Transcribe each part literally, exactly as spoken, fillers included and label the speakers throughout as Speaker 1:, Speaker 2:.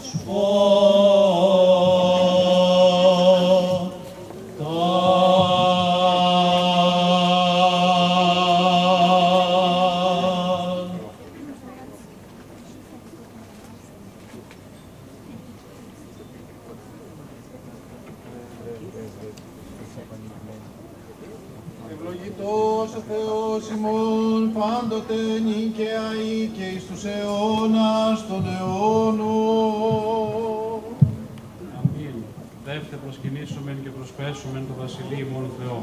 Speaker 1: Ευλογητός ο Θεός ημών πάντοτε νικαίοι και εις τους αιώνας των αιώνων.
Speaker 2: Αμήν. Δεύτε προσκυνήσομεν και προσπέσομεν το Βασιλείο ημών Θεό.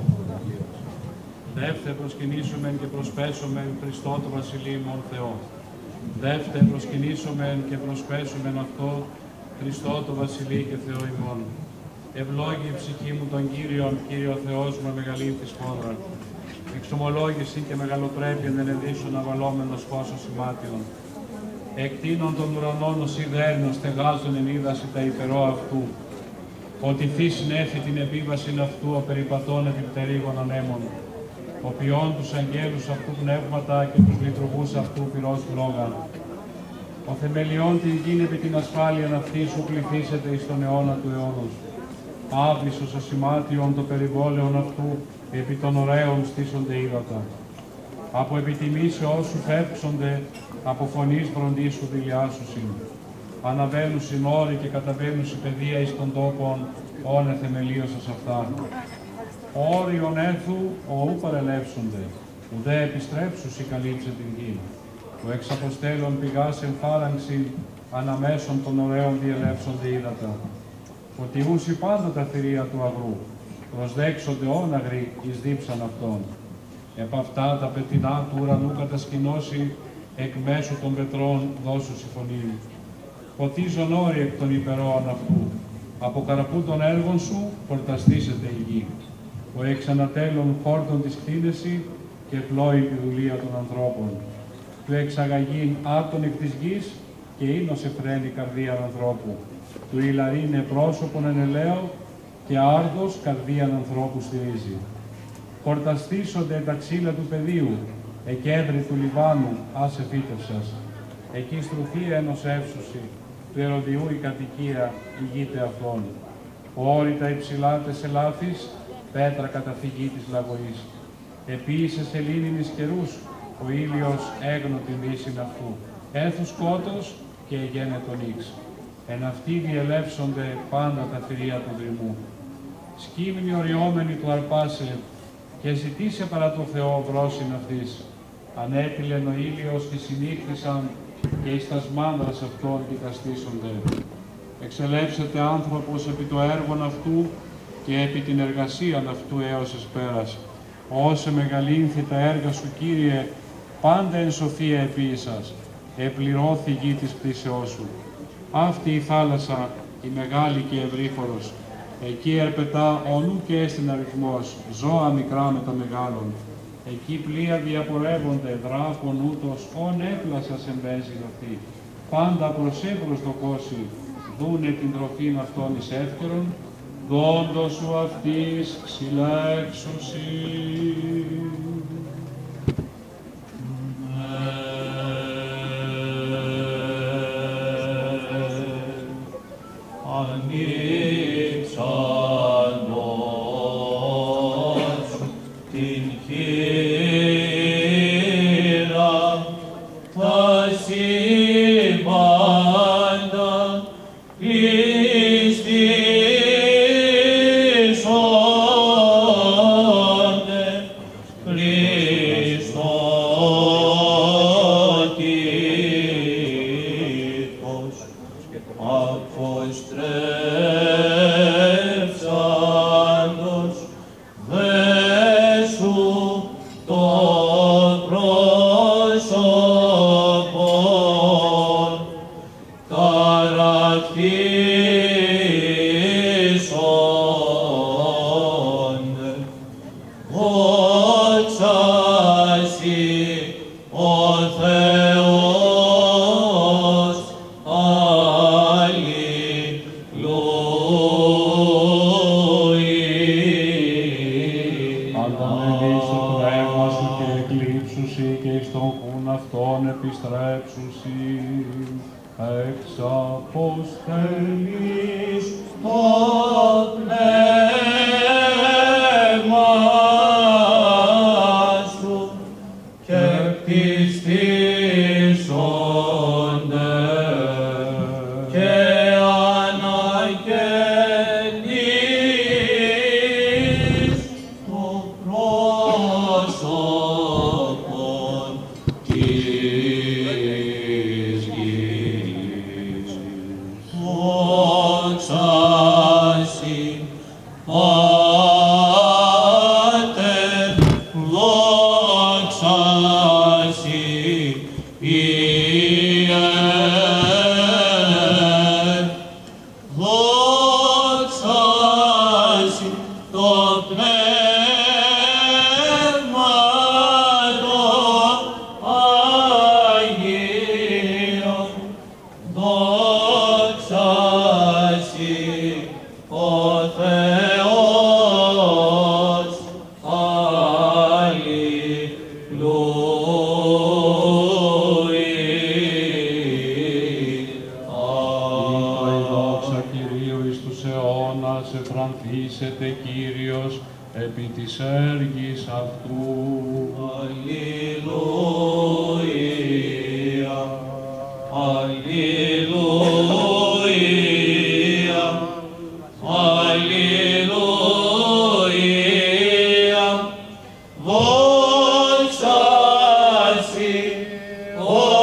Speaker 2: Δεύτε προσκυνήσομεν και προσπέσομεν Χριστό το Βασιλείο ημών Θεό. Δεύτε προσκυνήσομεν και προσπέσομεν αυτό Χριστό το Βασιλείο και Θεό ημών. Ευλόγη η ψυχή μου τον Κύριον, Κύριο Θεός μου, μεγαλύνθης χώρα. Εξομολόγηση και μεγαλοπρέπεια ενεδίσων αβαλόμενος φώσος ημάτιον. Εκτείνων των ουρανών ως ιδέρνων στεγάζων εν είδαση τα υπερό αυτού. Ότι φύσιν έφη την επίβασιν αυτού ο περιπατών επιπτερίγων ανέμων. Ο ποιών τους αγγέλους αυτού πνεύματα και τους λειτουργούς αυτού πυρός λόγαν. Ο θεμελιών την γην επί την ασφάλεια αυτή σου πληθήσεται εις τον αιώνα του αιώνος. Άβυσος ασημάτιον το περιβόλαιον αυτού, επί των ωραίων στήσονται ύδατα. Από επιτιμήσεώς σου φεύξονται, από φωνής βροντής σου δηλιάσουσιν. Αναβαίνουσιν όροι και καταβαίνουσιν παιδεία εις των τόπων, όνε θεμελίωσας αυτά. Όριον έρθου, οού παρελεύσονται, ουδέ επιστρέψουσι καλύψε την γη. Ο εξαποστέλων πηγάς εν φάραγξιν, αναμέσων των ωραίων διελεύσονται ύδατα. Ότι ούσι πάντα τα θηρία του αγρού, προσδέξονται όναγροι εις δίψαν αυτών. Επ' αυτά τα πετεινά του ουρανού κατασκηνώσει, εκ μέσου των πετρών δώσουσι φωνή. Ποτίζον όροι εκ των υπερών αυτού, από καρπού των έργων σου χορταστήσεται η γη. Ο εξανατέλων χόρτων της κτίνεση και πλώει τη δουλεία των ανθρώπων. Του εξαγαγήν άτων εκ της γης και ίνος εφραίνει καρδίαν ανθρώπου. Του ηλαρίνε πρόσωπον εν ελαίο και άρδος καρδίαν ανθρώπου στηρίζει. Χορταστήσονται τα ξύλα του πεδίου, εκέδρη του Λιβάνου, άσε φύτευσας. Εκεί στρουθή ένος εύσωση, του ερωδιού η κατοικία ηγείται αυτών. Όρητα υψηλά τες ελάφης, πέτρα καταφυγή της λαγωής. Επίησε σελήνινης καιρούς, ο ήλιος έγνω την δύσιν αυτού. Έθου σκότος και εγένε τον ίξ. Εν αυτοί διελεύσονται πάντα τα θηρία του δρυμού. Σκύμνη οριόμενη του αρπάσε και ζητήσε παρά το Θεό βρόσιν αυτής. Ανέπηλεν ο ήλιος και συνήχθησαν και εις τας μάνδρας αυτών κοιταστήσονται. Εξελεύσεται άνθρωπος επί το έργον αυτού και επί την εργασίαν αυτού έως εσπέρας. Όσε μεγαλύνθη τα έργα σου, Κύριε, πάντα εν σοφία επίησας. Επληρώθη η γη της πτήσεώς σου. Αυτή η θάλασσα, η μεγάλη και ευρύφορος, εκεί ερπετά ο νου και έστιν αριθμός, ζώα μικρά με τα μεγάλων. Εκεί πλοία διαπορεύονται, δράκων ούτως, όν έπλασας εμπέζει αυτή. Πάντα προς εύρος το κόσι, δούνε την τροφήν αυτών εις εύκαιρον, δόντος σου αυτής ξυλέξουσι.
Speaker 3: αυτόν επιστρέψουσι εξ αποστέλων. Ελείς το πνεύμα σου και κτιστήσονται και αναγεννείς το πρόσωπον της γης. Δόξα σοι, Πάτερ, δόξα σοι, Υιέ, δόξα σοι το Πνεύμα το Αγίο, δόξα σοι ο Θεός, αλληλούια.
Speaker 2: Η δόξα Κυρίου εις τους αιώνας, εφρανθήσεται Κύριος επί της έργης αυτού.
Speaker 3: Αλληλούια, αλληλούια, αλληλούια, δόξα σοι ο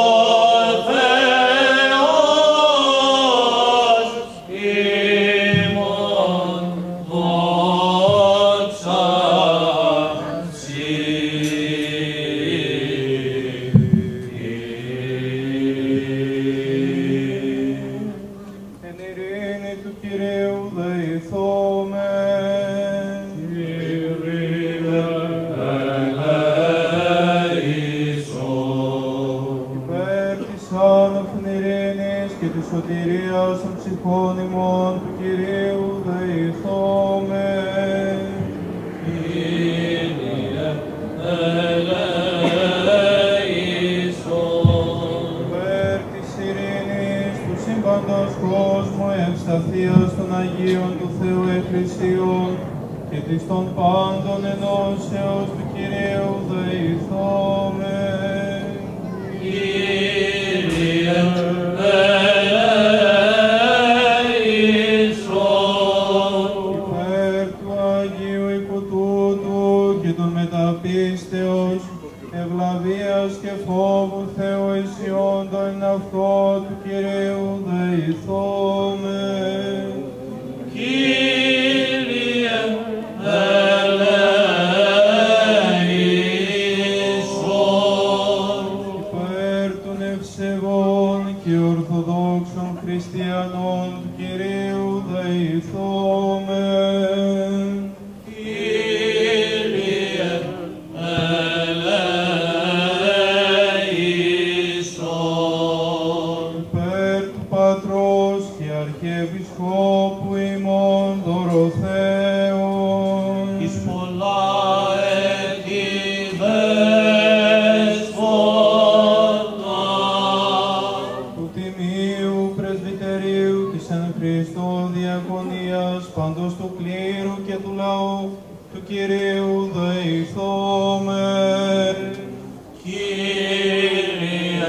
Speaker 3: Θεός ημών, δόξα σοι.
Speaker 1: Εν ειρήνη του Κυρίου δεηθόμεν. Υπέρ της άνωθεν ειρήνης και της σωτηρίας των ψυχών ημών του Κυρίου δεηθόμεν. Υπέρ της ειρήνης του σύμπαντος κόσμου, ευσταθίας των Αγίων του Θεού Εκκλησίων και της των πάντων ενώσεως του Κυρίου δεηθόμεν. Υπέρ του Αγίου οίκου τούτου και των μεταπίστεως, ευλαβίας και φόβου Θεού αισιόντων εν αυτό του Κυρίου δεηθόμεν.
Speaker 3: Κύριε ελέησον.
Speaker 1: Υπέρ των ευσεβών και ορθοδόξων χριστιανών του Κυρίου δεηθόμεν.
Speaker 3: Κύριε ελέησον.
Speaker 1: Υπέρ του Πατρός και Αρχιεπισκόπου ημών Δωροθέων.
Speaker 3: Εις πολλά έτη δέσποτα.
Speaker 1: Του Τιμίου Πρεσβυτερίου της εν Χριστώ Διακονίας παντός του κλήρου και του λαού του Κυρίου δεηθόμεν.
Speaker 3: Κύριε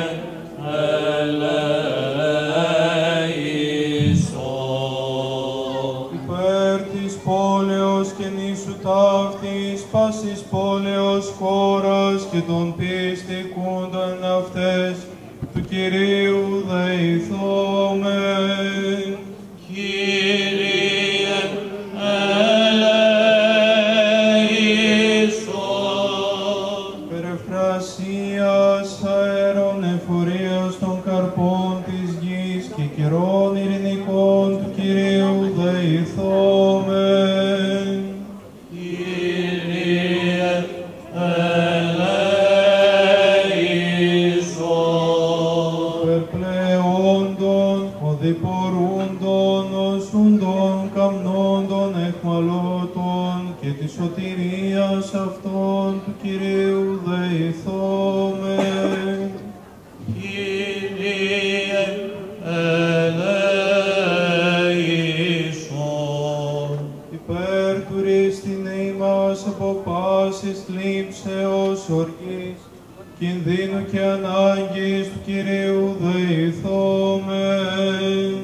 Speaker 3: ελέησον.
Speaker 1: Υπέρ της πόλεως και νήσου ταύτης, πάσης πόλεως χώρας και των πιστικούντων εν αυτές του Κυρίου δεηθόμεν.
Speaker 3: Κύριε ελέησον.
Speaker 1: Περιφρασίας αέρων εφορίας των καρπών της γης και καιρών ειρηνικών του Κυρίου δεηθόμεν.
Speaker 3: Κύριε ελέησον.
Speaker 1: Περπλεόντων, οδηπορούντων, οσούντων, καμνόντων, εχμαλώτων και της σωτηρίας αυτών του Κυρίου δεηθόμεν.
Speaker 3: Κύριε ελέησον.
Speaker 1: πάσης θλίψεως, οργής, κινδύνου και ανάγκης του Κυρίου δεηθόμεν.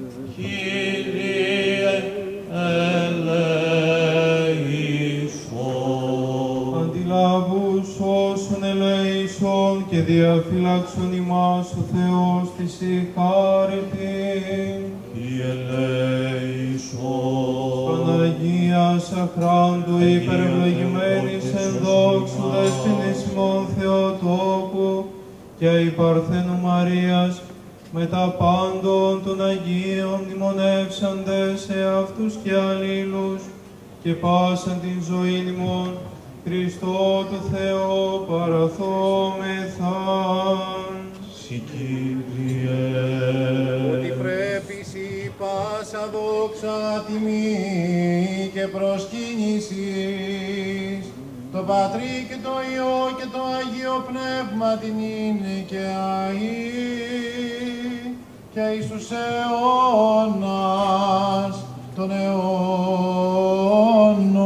Speaker 3: Κύριε, ελέησον.
Speaker 1: Αντιλαβούς όσων ελέησον και διαφυλάξον ημάς ο Θεός της η χάριτην. Παναγίας αχράντου υπερευλογημένης εν δόξου δέσποινης ημών Θεοτόκου και η Παρθένου Μαρίας με τα πάντων των Αγίων μνημονεύσαντες εαυτούς και αλλήλους και πάσαν την ζωήν ημών Χριστό του Θεό παραθόμεθαν.
Speaker 3: Συ Κύριε,
Speaker 4: ότι πρέπει σοι πάσα δόξα τιμή και προσκύνησης το Πατρί και το Υιό και το Αγίο Πνεύμα την είναι και αεί και εις τους αιώνας των αιώνων.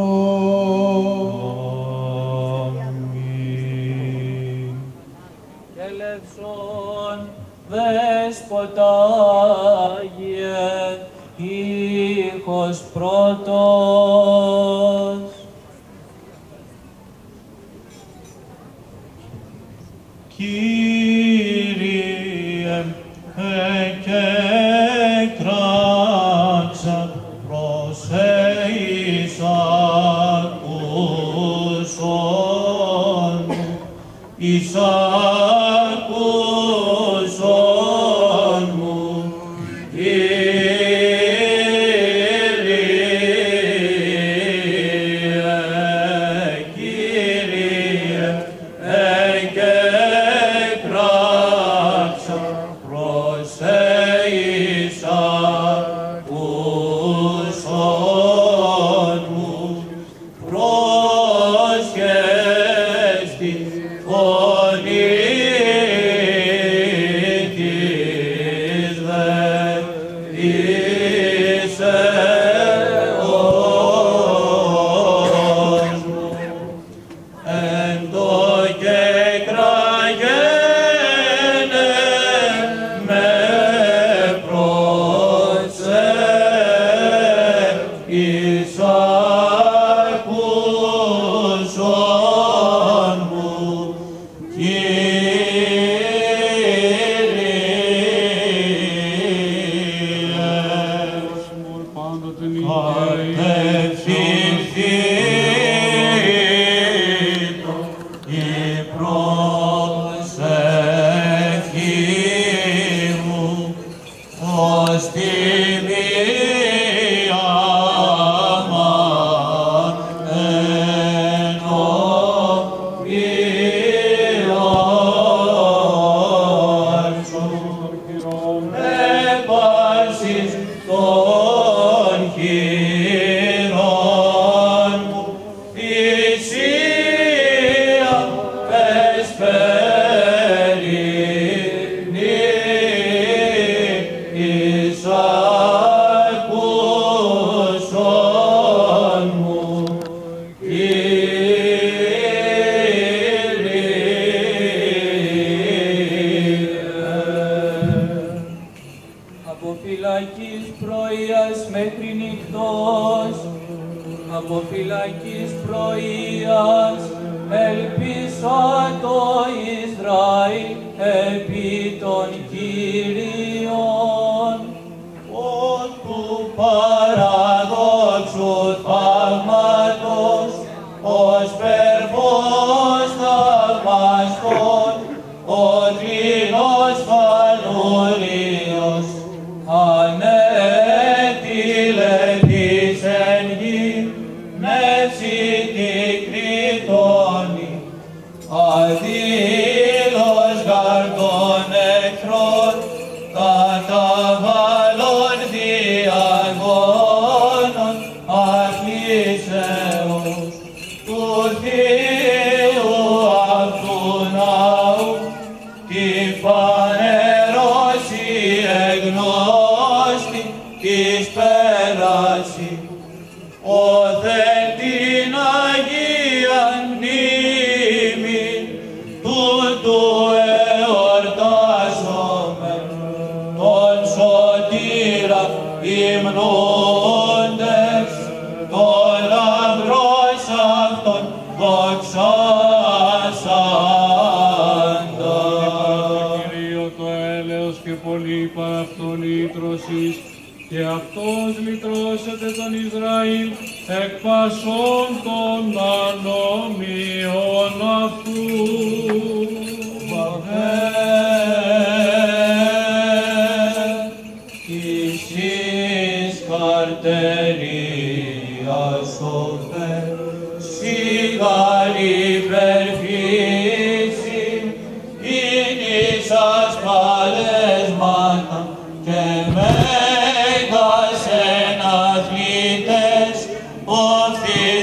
Speaker 3: αμήν.
Speaker 5: Και ελεύσον δέσποτα Άγιε, ήχος πρώτος.
Speaker 3: Κύριε, εκέκραξα προς εεις ακούσον μου, εις ακούσον μου, Κύριε, Κύριε, εκέκραξα προς εεις ακούσον μου, πρόσχες τη φωνή της δεσπίσεως μου, εν το κεκραγένε με πρόσε εις ακούσον μου, Κύριε.
Speaker 2: Πάντοτε
Speaker 3: Κατευθυνθήτω η προσευχή μου ως τιμίαμα ενώπιον σου. Επάρσεις των χειρών μου θυσία εσπερινή εις ακούσον μου, Κύριε.
Speaker 5: Από φυλακής πρωίας μέχρι νυχτός, από φυλακής πρωίας ελπίσα το Ισραήλ επί των Κύριων.
Speaker 3: Ως του παραδόξου θαύματος, ως περβός θαυμαστών, ο τρινός φανουριος, ανέτειλε της εν γη, μέση την κριτώνη, αδήλως γαρ των εχθρών, καταβάλλον διαγώνων αχλήσεως του Θείου αυτού ναού, τη φανερώσει εγνώστη της πέραση, ο δε την Αγίαν υμνούντες το λαμπρός αυτόν δοξάσαντα.
Speaker 2: Κυρίω το έλεος και πολύ παρά αυτόν λύτρωσης, και αυτός λυτρώσεται τον Ισραήλ εκ πασών των ανομίων αυτού.
Speaker 3: Βαβέ, Ιησύς καρτερίας σοφέ, σιγάρι υπερφύση, είναι σας παλέσματα και μέγας εναθλητές, οφθείς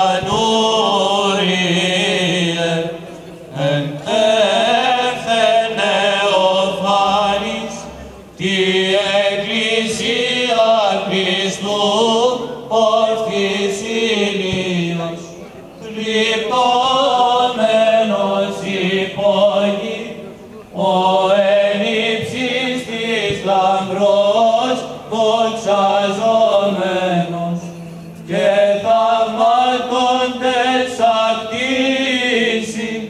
Speaker 3: φανούριε, εν τεύθεν νεοφάνης, τη Εκκλησία Χριστού, οφθείς ηλίας, γλυπτόμενος υπόγει, ο ενύψης της λαμπρός δοξαζόμενος, και θαυμάτοντες ακτήσει,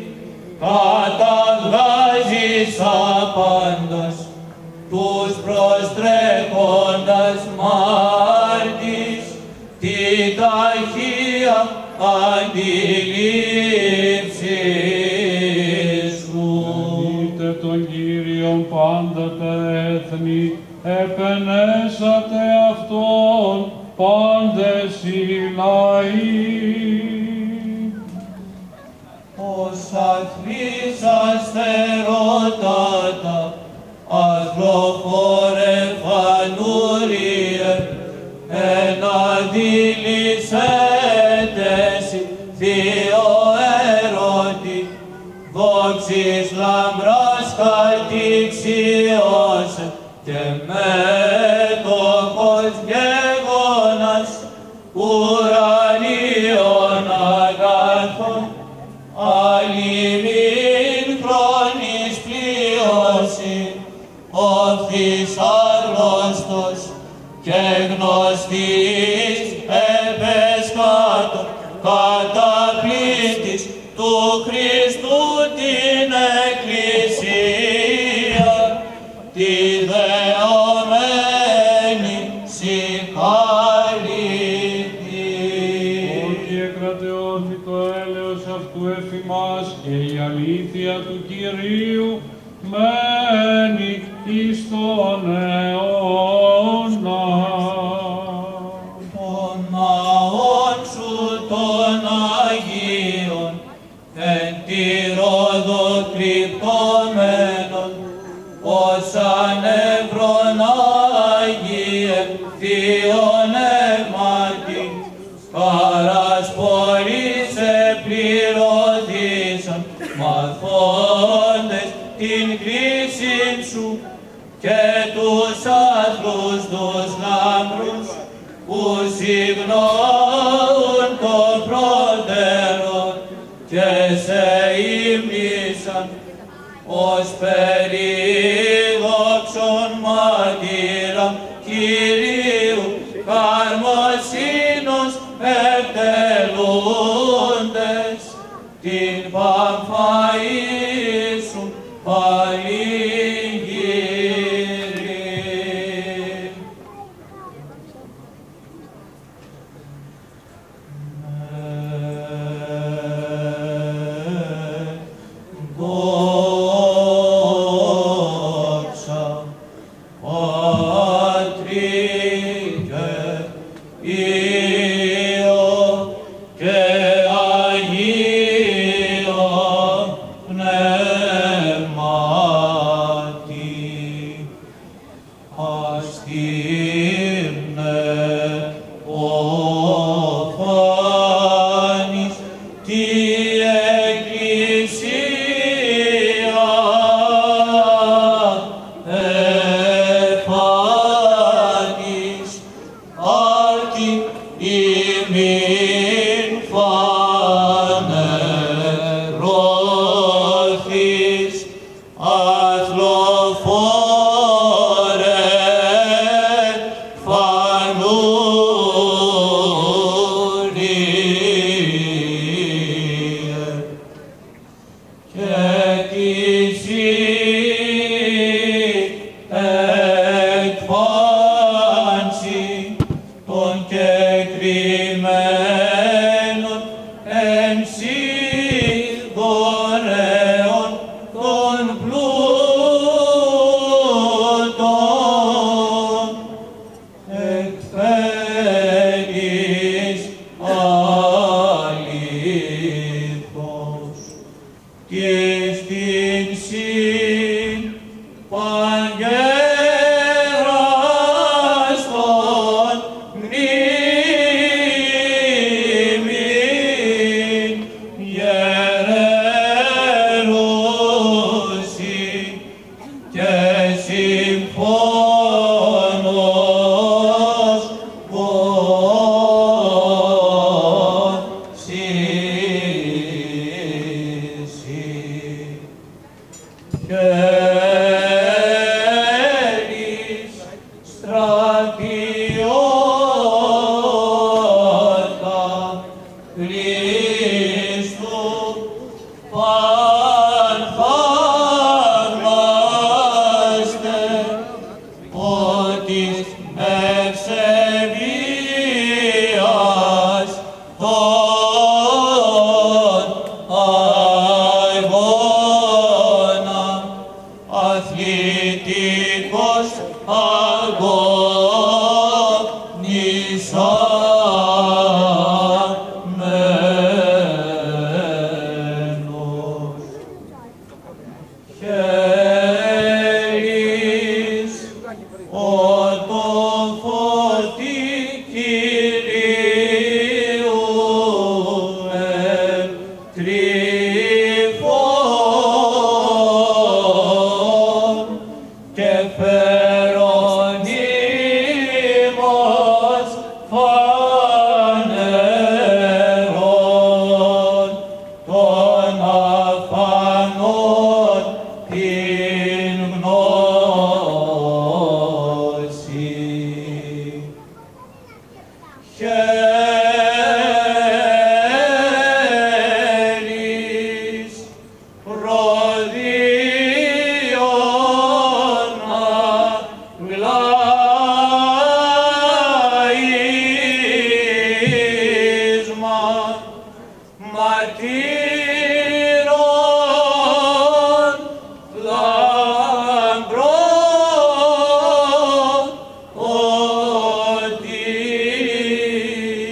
Speaker 3: καταβγάζεις απάντας, τους προστρέχοντας μάρτης, τη ταχεία αντιλήψη σου.
Speaker 2: Είτε τον Κύριον πάντα τα έθνη, επενέσατε Αυτόν πάντες οι λαοί.
Speaker 3: Ως αθλής αστερότατα, ασλοφόρε φανούριε, εν αντιλησέτεση Θείο έρωτη, δόξης λαμπράς κατηξιώσε, και μέτοχος γέγονας ουρανίων αγαθών, αλλημήν χρόνης πλήρωση, οφθής άγνωστος και γνωστής επεσκάτων, καταπλήτης του Χριστού την Εκκλησία, τη δεωμένη συγχαρητή.
Speaker 2: Ότι εκρατεώθη το έλεος αυτού εφημάς, και η αλήθεια του Κυρίου μένει εις τον αιώνα.
Speaker 3: Τον ναόν σου των Αγίων, εν τη Ρόδο κρυπτωμένων, ως ανευρών Άγιε Θείον Εύματι, παρασπορείς επληρωθήσαν, μαθώντες την κρίση σου, και τους άθλους τους λάμπρους, που συγνώουν των πρότερων, και σε ύμνησαν ως περίδοξον μάρτυρα Κυρίου, καρμοσύνος εκτελούντες, την Παμφαΐσουν παρηγύρι. Δόξα Πατρί και Υιό και Αγίο Πνεύματι, αστήρνε οφάνης τη Εκκλησία, εφάνης άρτη φέρεις αλήθως και στην συν παγέραστον μνήμην γερέρωση και συμφώνος ποσίση. Χέρις στρατιώτα Χριστού παρθαύμαστε ότι ευσεβίας τον αγώνα αθλητικός αγωνισαμένος. Χέρις ότο φωτί Κυρίου εν τρυφών και φέρον ημάς φανερών των αφανών την γνώση. Χέρις προδίων αγλαίσμα μαρτύρων λαμπρών ότι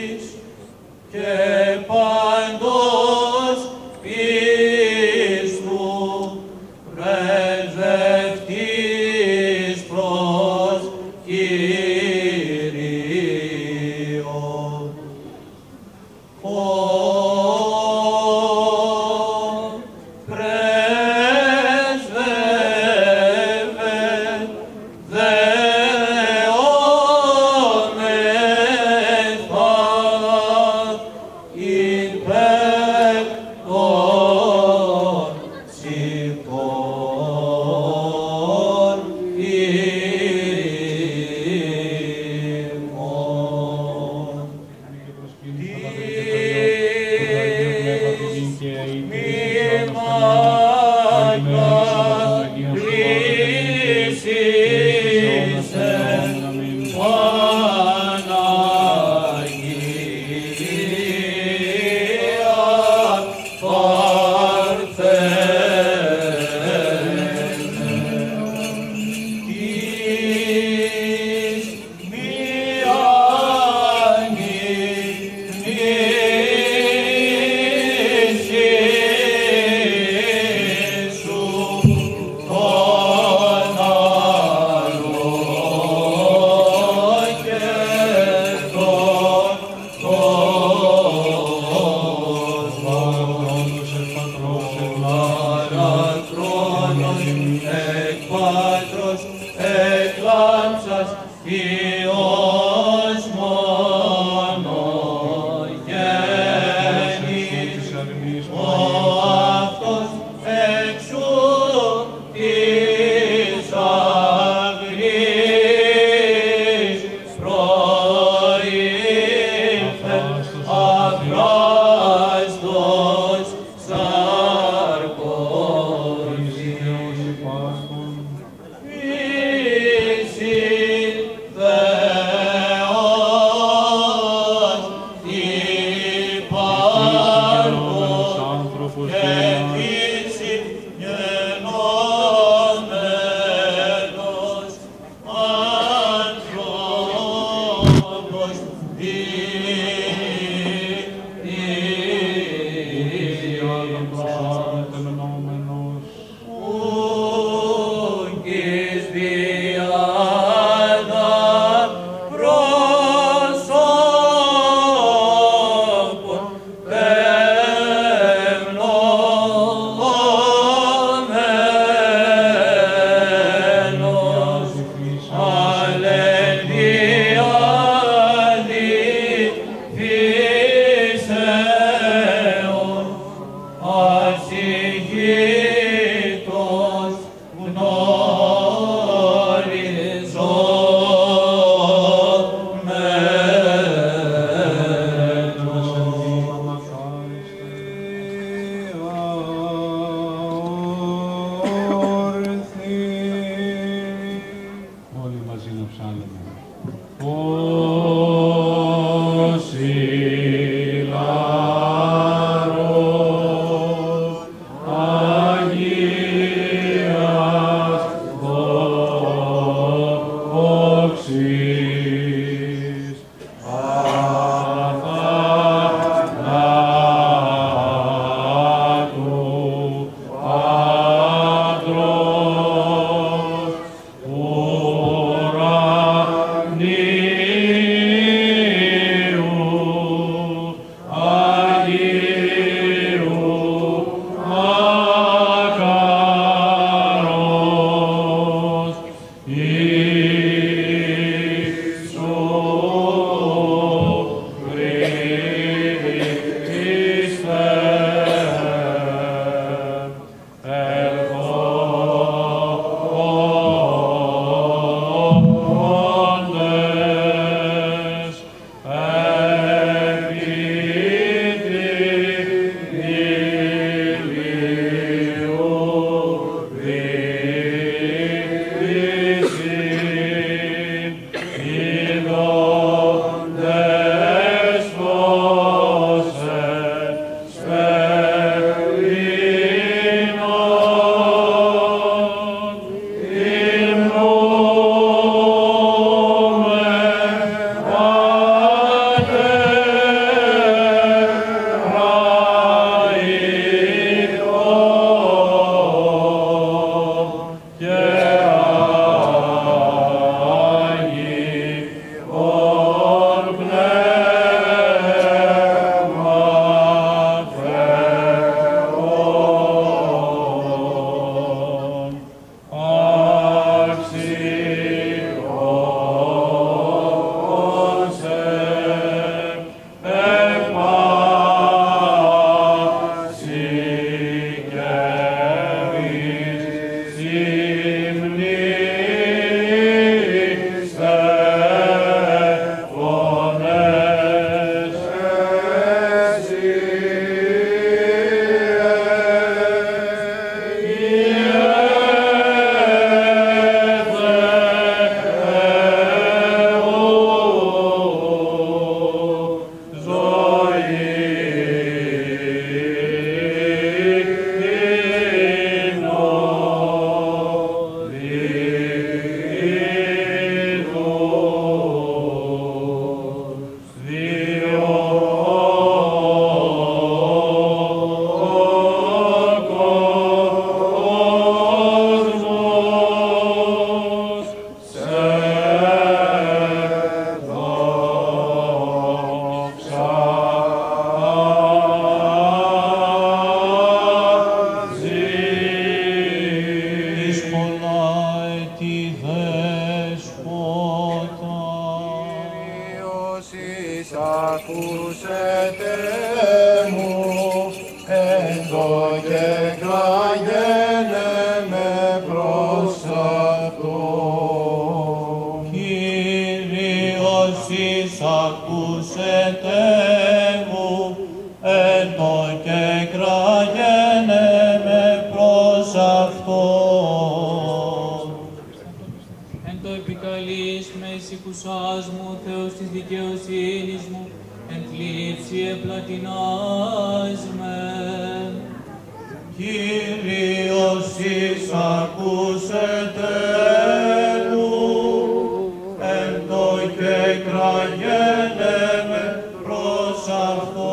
Speaker 4: εισακούσετε μου, εν το κεκλαγένε με προς αυτό.
Speaker 3: Κύριος εισακούσετε μου, εν το κεκλαγένε με προς αυτό.
Speaker 5: Εν το επικαλείς με εισηκουσάς μου, Θεός της δικαιοσύνης μου, εν θλίψη επλατινάς με.
Speaker 3: Κύριος εισακούσετε μου, εν το κεκλαγένε με προς αυτό.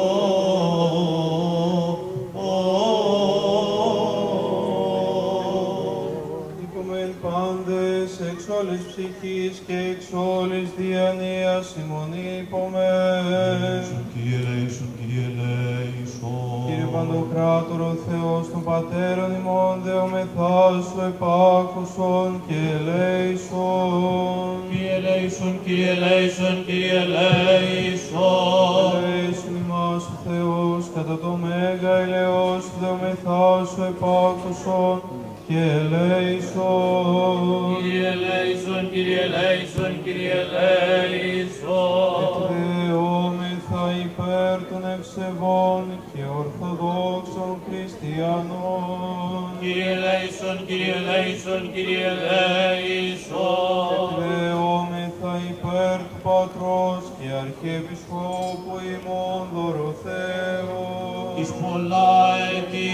Speaker 1: Οικομέν πάντες εξ όλης ψυχής και εξ όλης διανοίας ημών υπομεν.
Speaker 3: Κύριε ελέησον, Κύριε ελέησον.
Speaker 1: Κύριε Παντοκράτορο Θεός των Πατέρων ημών, δεομεθά σου επάκουσον και ελέησον.
Speaker 3: Κύριε ελέησον, Κύριε ελέησον, Κύριε ελέησον.
Speaker 1: Ελέησον ημάς ο Θεός, κατά το μέγα ελεός δεομεθά σου επάκουσον και ελέησον.
Speaker 3: Κύριε ελέησον, Κύριε ελέησον, Κύριε ελέησον.
Speaker 1: Εκδεόμεθα υπέρ των ευσεβών και ορθοδόξων χριστιανών.
Speaker 3: Κύριε ελέησον, Κύριε ελέησον, Κύριε ελέησον.
Speaker 1: Εκδεόμεθα υπέρ του Πατρός και Αρχιεπισκόπου ημών Δωροθέου.
Speaker 3: Εις πολλά έτη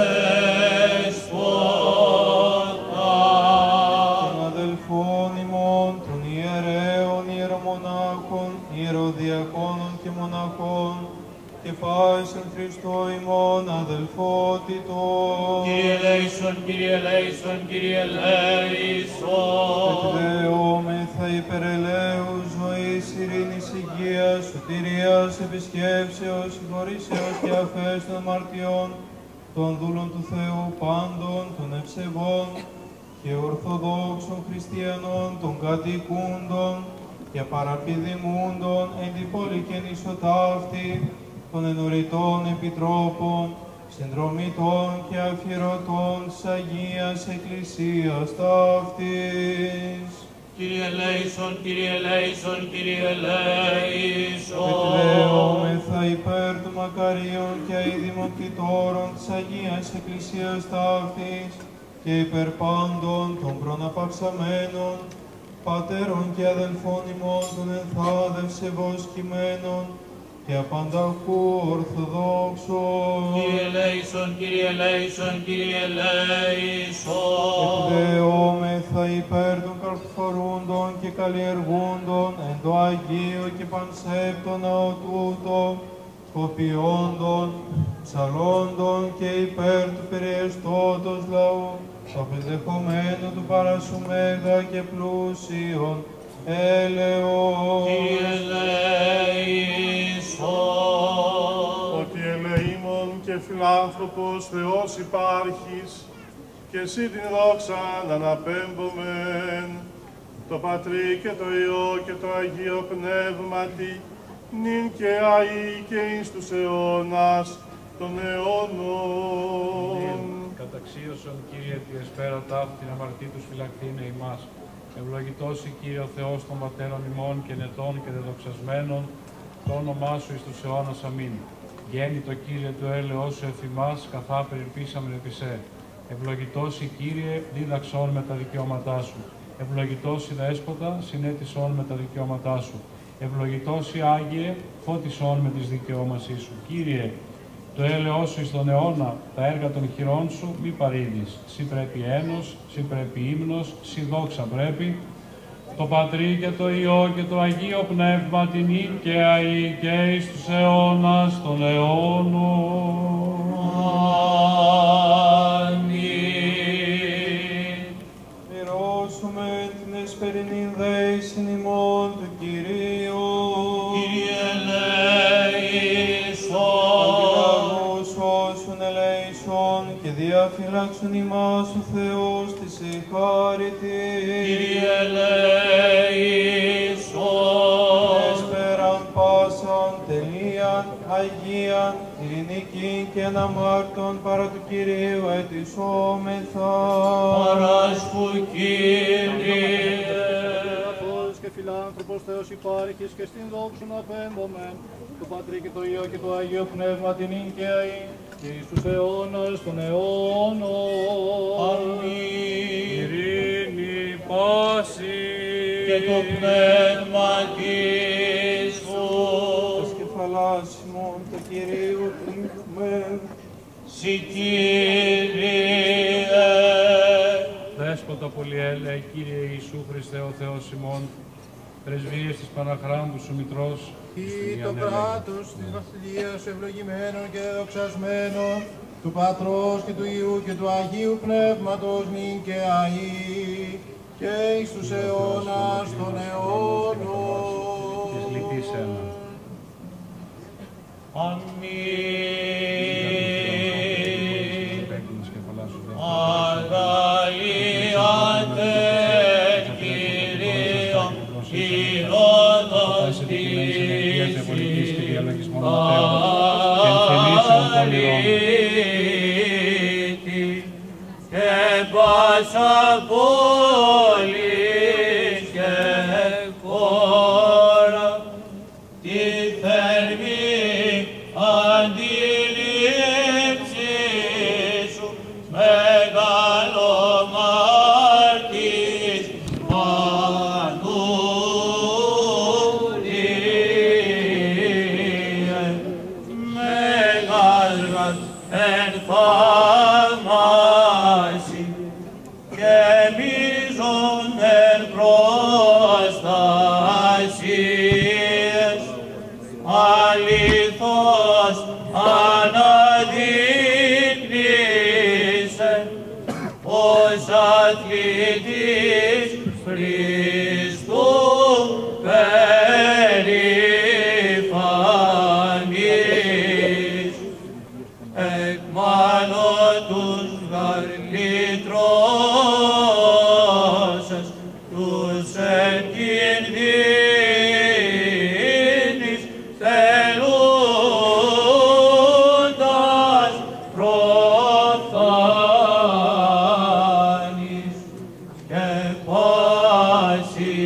Speaker 3: δέσποτα.
Speaker 1: Των αδελφών ημών, των ιερέων, ιερομονάχων, ιεροδιακόνων και μοναχών, και πάσιν Χριστό ημών αδελφότητος.
Speaker 3: Κύριε ελέησον, Κύριε ελέησον, Κύριε ελέησον.
Speaker 1: Εκδεόμεθα υπερελαίου ζωής, ειρήνης, υγείας, σωτηρίας, επισκέψεως, συγχωρήσεως και αφές των αμαρτιών, των δούλων του Θεού πάντων, των ευσεβών και ορθοδόξων χριστιανών, των κατοικούντων και παραπηδημούντων εν τη πόλη και νησοτάφτη, των ενωρητών επιτρόπων, συνδρομητών και αφιερωτών της Αγίας Εκκλησίας ταύτης.
Speaker 3: Κύριε ελέησον, Κύριε ελέησον, Κύριε ελέησον.
Speaker 1: Εκδεόμεθα υπέρ των μακαρίων και αηδημων κτητόρων της Αγίας Εκκλησίας ταύτης και υπέρ πάντων των προναπαυσαμένων, πατέρων και αδελφών ημών των ενθάδευσεβος κειμένων και απανταχού ορθοδόξων.
Speaker 3: Κύριε ελέησον, Κύριε ελέησον, Κύριε ελέησον.
Speaker 1: Εκδεόμεθα υπέρ των καρποφορούντων και καλλιεργούντων εν το Αγίο και πανσέπτο ναό τούτο, σκοπιόντων, ψαλόντων και υπέρ του περιεστώτος λαού, το απενδεχομένο του παρασού μέγα και πλούσιον έλεος.
Speaker 3: Κύριε ελέησον.
Speaker 4: Ότι ελεήμων και φιλάνθρωπος Θεός υπάρχεις, και εσύ την δόξα να αναπέμπομεν, το Πατρί και το Υιό και το Αγίο Πνεύματι, νυν και αεί και εις τους αιώνας των αιώνων.
Speaker 2: Καταξίωσον, Κύριε, τη εσπέρα ταύτη την αμαρτήτους φυλακτήνε ημάς. Ευλογητός η Κύριε ο Θεός των πατέρων ημών και νετών και δεδοξασμένων, το όνομά σου εις τους αιώνας αμήν. Γέννητο Κύριε του έλεος σου εφ' ημάς, καθά περιπίσαμεν επί σε. Ευλογητός η Κύριε, δίδαξον με τα δικαιώματά σου. Ευλογητός η Δέσποτα, συνέτησον με τα δικαιώματά σου. Ευλογητός η Άγιε, φώτισον με τις δικαιώμασή σου. Κύριε, το έλεος σου εις τον αιώνα, τα έργα των χειρών σου μη παρήδεις. Συ πρέπει ένος, συ πρέπει ύμνος, συ δόξα πρέπει. Το Πατρί και το Υιό και το Αγίο Πνεύμα την νυν και αεί και εις τους αιώνας των αιώνων.
Speaker 3: Αμήν.
Speaker 1: Μυρώσουμε την εσπερινήν δέησιν ημών του Κυρίου.
Speaker 3: Κύριε ελέησον.
Speaker 1: Αντιλαγούς όσων ελέησον και διαφυλάξουν ημάς ο Θεός της εχάρητη.
Speaker 3: Κύριε ελέησον.
Speaker 1: Εσπέραν πάσα Αγίαν, ειρηνική και αναμάρτων παρά του Κυρίου ετισόμεθα.
Speaker 3: Παράσχου Κύριε.
Speaker 6: Αγαθός και φιλάνθρωπος Θεός υπάρχεις και στην δόξου να πέμπομεν, το Πατρί και το Υιό και το Αγίο Πνεύμα την ίν και αΐ, και εις τους αιώνας των αιώνων.
Speaker 3: Αμήν.
Speaker 2: Ειρήνη πάση
Speaker 3: Και το πνεύμα σου.
Speaker 1: Τας κεφαλάς ημών το Κυρίου πνίγμεν.
Speaker 3: Συ Κύριε.
Speaker 2: Δέσποτα πολυέλεε, Κύριε Ιησού Χριστέ ο Θεός ημών, πρεσβείες της Παναχράντου σου Μητρός,
Speaker 6: Ή το κράτος της βασιλείας σου ευλογημένων και δοξασμένων, του Πατρός και του Υιού και του Αγίου Πνεύματος νυν και αΐ, και εις τους αιώνας των αιώνων.
Speaker 2: της λυτής αίμα.
Speaker 3: Αμήν.
Speaker 2: Πέκλινος κεφαλάς σου δέσποτα.
Speaker 3: Αγαλίατε Κυρία, ηρώτας Αγαλίτη, και πάσα πόλης και χώρα, τη θερμή αντίληψη σου, μεγαλομάρτης Μανούλιε, μεγάλας εν θαυμάσει και μείζον εν προστασίες, αληθώς αναδείκνυσε ως αθλητής Χριστού περηφανής. Εκ μάνωτους γαρλήτρωσας, τους εν κινδύνης θελούντας προφθάνεις, και πάση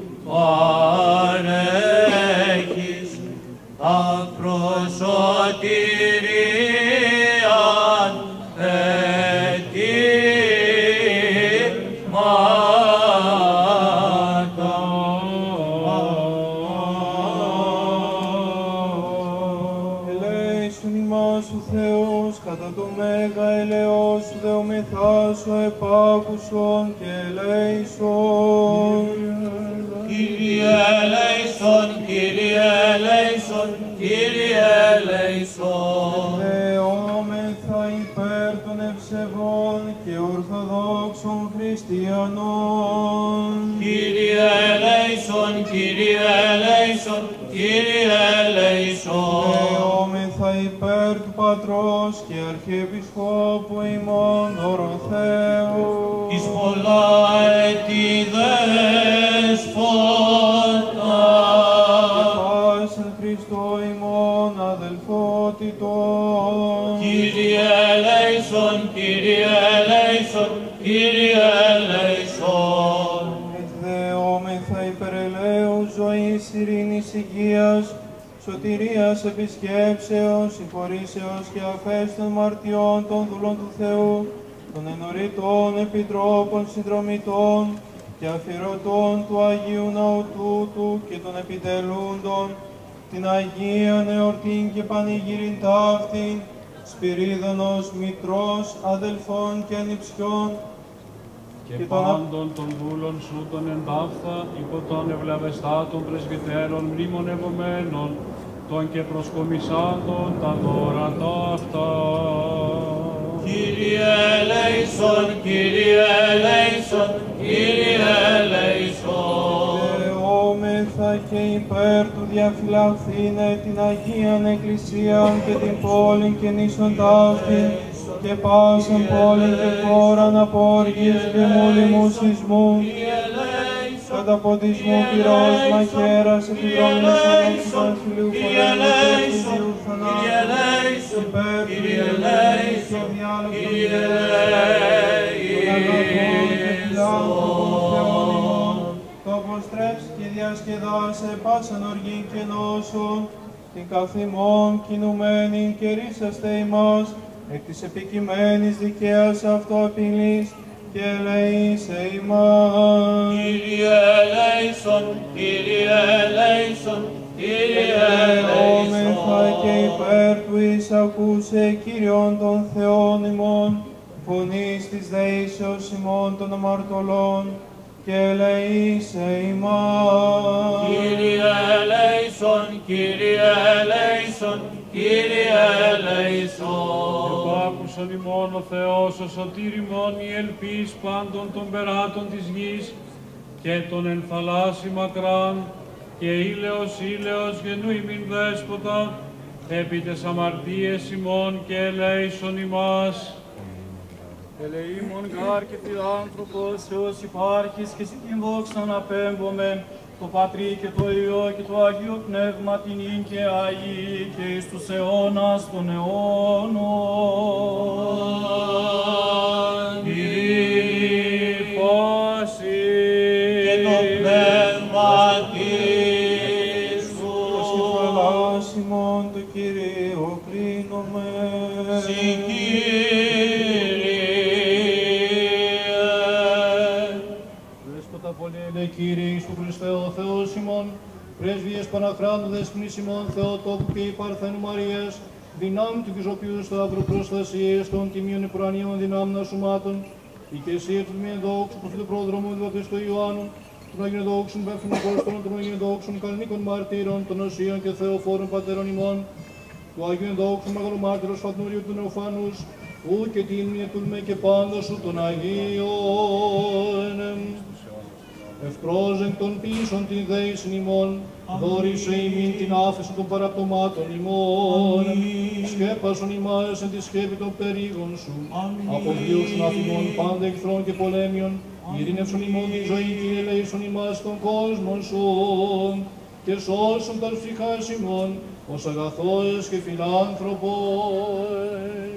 Speaker 3: παρέχεις τα προσωτηρίαν αιτήματα.
Speaker 1: Ελέησον ημάς ο Θεός, κατά το μέγα ελεός σου δεομηθά σου επάκουσον και ελέησον.
Speaker 3: Κύριε ελέησον, Κύριε ελέησον, Κύριε ελέησον.
Speaker 1: Δεόμεθα υπέρ των ευσεβών και ορθοδόξων χριστιανών.
Speaker 3: Κύριε ελέησον, Κύριε ελέησον, Κύριε ελέησον.
Speaker 1: Δεόμεθα υπέρ του Πατρός και Αρχιεπισκόπου ημών Ορθέου.
Speaker 3: Εις πολλά έτη δέσποτα.
Speaker 1: Πάσεν Χριστό ημών αδελφότητων.
Speaker 3: Κύριε ελέησον, Κύριε ελέησον, Κύριε ελέησον.
Speaker 1: Εκδεόμεθα υπερελαίου ζωής, ειρήνης, υγείας, σωτηρίας, επισκέψεως, συγχωρήσεως και αφές των μαρτιών των δούλων του Θεού, των ενωρητών επιτρόπων, συνδρομητών και αφιερωτών του Αγίου Ναού τούτου και των επιτελούντων, την Αγία εορτήν και πανηγύριν ταύτην, Σπυρίδωνος, Μητρός, αδελφών και ανιψιών,
Speaker 2: Και
Speaker 1: και των
Speaker 2: πάντων των δούλων σου των εντάφθα, υπό των ευλαβεστάτων πρεσβυτέρων μνημονευομένων, των και προσκομισάντων τα δώρα ταύτα.
Speaker 3: Κύριε ελέησον, Κύριε ελέησον, Κύριε ελέησον.
Speaker 1: Δεόμεθα και υπέρ του διαφυλαχθήνε την Αγίαν Εκκλησίαν και την πόλην και νήσον ταύτην και πάσαν πόλην και χώραν από όργης και μούλημου σεισμού, καταποντισμού πυρός μαχαίρας επιδρόμινος ανώπης βασιλείου πολέμου και εφηδίου θανάτου υπέρ του
Speaker 3: Κύριε
Speaker 1: Ιερού
Speaker 3: ελέησον,
Speaker 1: διάλογο
Speaker 3: Κύριε
Speaker 1: των αγαθών και φιλάνθρωπων Θεών ημών, το αποστρέψει και διασκεδάσε πάσαν οργήν και νόσον, την καθημών κινουμένην και ρίσαστε ημάς, εκ της επικειμένης δικαίας αυτοαπειλής, και ελεήσε ημάς.
Speaker 3: Κύριε ελέησον, Κύριε ελέησον, Κύριε
Speaker 1: Ελεόμεθα και
Speaker 3: ελέησον.
Speaker 1: υπέρ του εισακούσε Κύριον των Θεών ημών, φωνής της δεήσεως ημών των αμαρτωλών, και ελεήσε ημάς.
Speaker 3: Κύριε ελέησον, Κύριε ελέησον, Κύριε ελέησον.
Speaker 2: Επάκουσον ημών ο Θεός, ο σωτήρ ημών, η ελπίς πάντων των περάτων της γης και των εν θαλάσσι μακράν, και ήλαιος ήλαιος γενού ημίν δέσποτα, επί τες αμαρτίες ημών και ελέησον ημάς.
Speaker 7: Ελεήμων γάρ και φιλάνθρωπος Θεός υπάρχεις και σε την δόξα να απέμπομεν, το Πατρί και το Υιό και το Αγίο Πνεύμα την ίν και αΐ και εις τους αιώνας των αιώνων.
Speaker 2: Κύριε φάση
Speaker 3: Και το πνεύμα Σου.
Speaker 1: Ως η φαλάς ημών του Κυρίου κρίνομαι.
Speaker 3: Συ
Speaker 6: Δέσποτα πολύελε Κύριε εις του Χριστέ ο Θεός ημών, πρέσβειες Παναχράντου δεσποινής ημών Θεοτόκου και η Παρθένου Μαρίας, δυνάμει του Κυσοποιού Σταύρου προστασίες των τιμίων υπουρανίων δυνάμνα σωμάτων, η κεσία του μη ενδόξου προφήτου πρόδρομου του Βαπτιστού Ιωάννου, των Αγίων Δόξων Πέφτων Απόστολων, των Αγίων Δόξων Κανονικών Μαρτύρων, των Οσίων και Θεοφόρων Πατέρων ημών, του Αγίων Δόξων Μεγαλομάρτυρος Φατνούριου του Νεοφάνους, ου και την μιετούλμε και πάντα σου των Αγίων. Ευκρόζεν των πίσων την δέησιν ημών, δόρισε ημίν την άφεση των παραπτωμάτων ημών. Σκέπασον ημάς εν τη σκέπη των περίγων σου. Αποβίωσον αφημών πάντα εχθρών και πολέμιων. Ειρήνευσον ημών τη ζωή και ελέησον ημάς των κόσμων σου. Και σώσον τα ψυχάς ημών, ως αγαθόες και φιλάνθρωπος.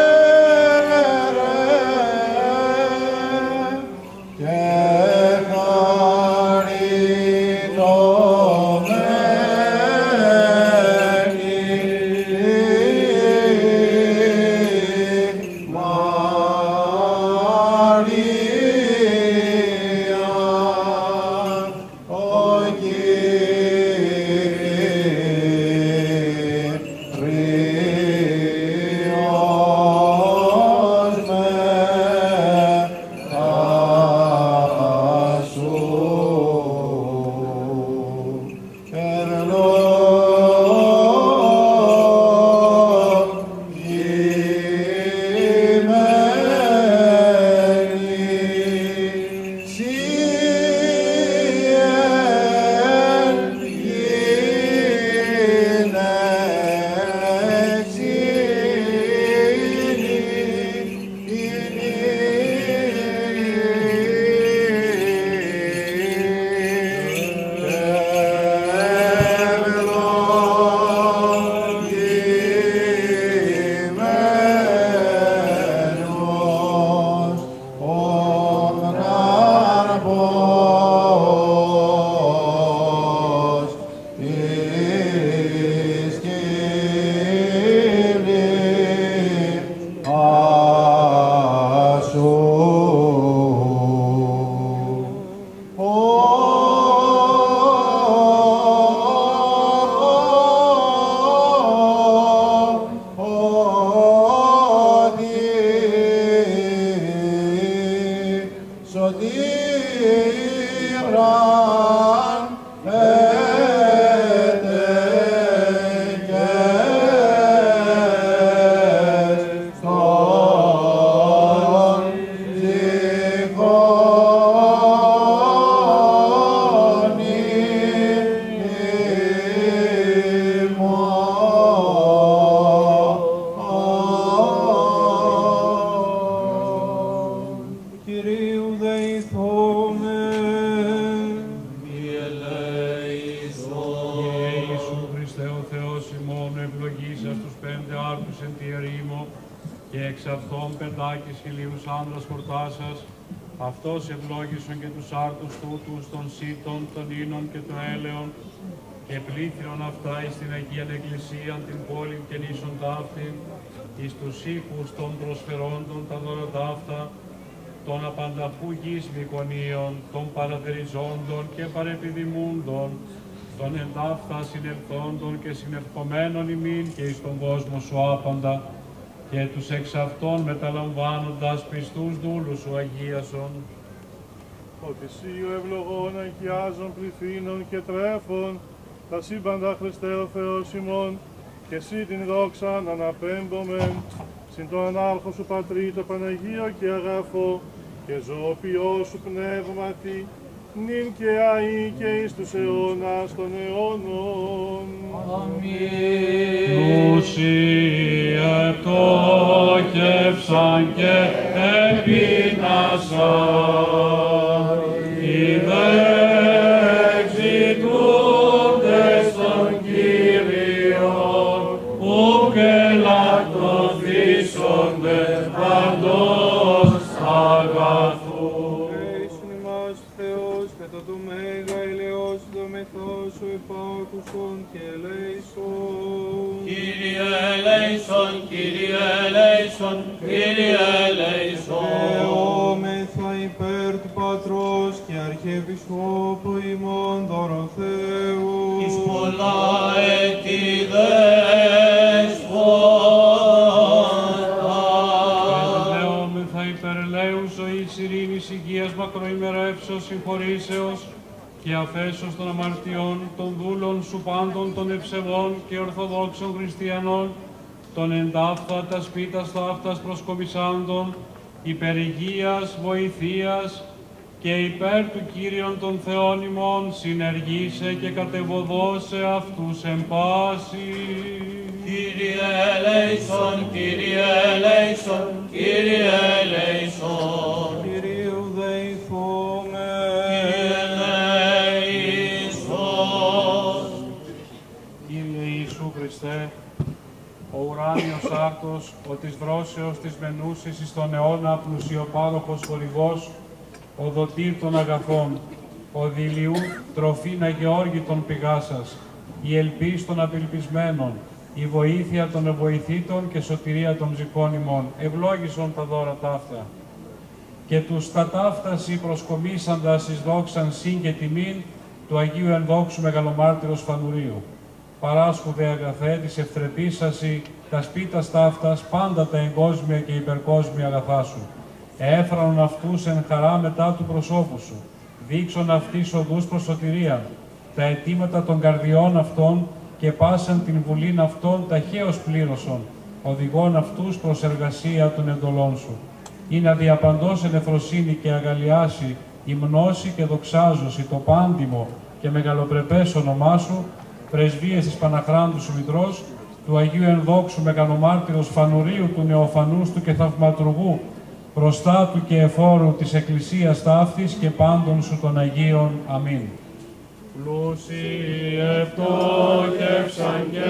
Speaker 8: Yeah.
Speaker 2: τους εν τη ερήμο, και εξ αυτών πεντάκις χιλίους άνδρας χορτάσας, αυτός ευλόγησον και τους άρτους τούτους των σύτων, των ίνων και των έλεων, και πλήθυρον αυτά εις την Αγίαν Εκκλησίαν την πόλην και νήσον ταύτην, εις τους οίκους των προσφερόντων τα δώρα ταύτα, των απανταχού γης μικονίων, των παραθεριζόντων και παρεπιδημούντων, των εντάφτα συνελθόντων και συνερχομένων ημίν και εις τον κόσμο σου άπαντα, και τους εξ αυτών μεταλαμβάνοντας πιστούς δούλους σου αγίασον.
Speaker 4: Ότι σύ ο ευλογών αγιάζων πληθύνων και τρέφων, τα σύμπαντα Χριστέ ο Θεός ημών, και εσύ την δόξα να αναπέμπομεν, συν το ανάρχο σου Πατρί, το Παναγίο και αγαθό, και ζωοποιό σου πνεύματι, νυν και αεί και εις τους αιώνας των αιώνων.
Speaker 5: Αμήν.
Speaker 2: Πλούσιοι επτόχευσαν και επείνασαν, οι δε εξητούντες των Κύριων, ουκ ελακτρωθήσονται παντός αγαθού.
Speaker 1: Έσουν ημάς Θεός, κατά το μέγα ηλαιός το μεθός σου υπάκουσον και ελέησον.
Speaker 3: Κύριε ελέησον, Κύριε ελέησον, Κύριε ελέησον.
Speaker 1: Θεόμεθα υπέρ του Πατρός και Αρχιεπισκόπου ημών Δωροθέου.
Speaker 3: Εις πολλά έτη δέσποτα.
Speaker 2: Ελέομεθα υπερελαίου ζωής, ειρήνης, υγείας, μακροημερεύσεως, συγχωρήσεως και αφέσεως των αμαρτιών, των δούλων σου πάντων των ευσεβών και ορθοδόξων χριστιανών, των εντάφθα τα σπίτας ταύτας προσκομισάντων, υπερ υγείας, βοηθείας και υπέρ του Κύριον των Θεών ημών, συνεργήσε και κατεβοδώσε αυτούς εν πάση.
Speaker 3: Κύριε ελέησον, Κύριε ελέησον, Κύριε ελέησον.
Speaker 1: Κυρίου δεηθούμε.
Speaker 3: Κύριε ελέησον.
Speaker 2: Κύριε Ιησού Χριστέ, ο ουράνιος άρτος, ο της βρώσεως της μενούσης εις τον αιώνα πλουσιοπάροχος χορηγός, ο δοτήρ των αγαθών, ο δειλιού τροφήν αγεώργητον πηγάσας, η ελπίς των απελπισμένων, η βοήθεια των ευοηθήτων και σωτηρία των ζικών ημών, ευλόγησον τα δώρα ταύτα. Και τους τα ταύταση προσκομίσαντας εις δόξαν συν και τιμήν του Αγίου Ενδόξου Μεγαλομάρτυρος Φανουρίου. Παράσχου δε αγαθέ της ευθρεπήσασι τα σπίτας ταύτας πάντα τα εγκόσμια και υπερκόσμια αγαθά σου. Έφρανον αυτούς εν χαρά μετά του προσώπου σου. Δείξον αυτής οδούς προς σωτηρία, τα αιτήματα των καρδιών αυτών και πάσαν την βουλήν αυτών ταχαίως πλήρωσον, οδηγών αυτούς προς εργασία των εντολών σου. Ή να διαπαντός εν εφροσύνη και αγαλιάσει, η μνώση και δοξάζωση το πάντιμο και μεγαλοπρεπές όνομά σου, πρεσβείες της Παναχράντου σου Μητρός, του Αγίου Ενδόξου Μεγαλομάρτυρος Φανουρίου του Νεοφανούς του και Θαυματουργού, προστάτου και εφόρου της Εκκλησίας ταύτης και πάντων σου των Αγίων. Αμήν. Πλούσιοι επτόχευσαν και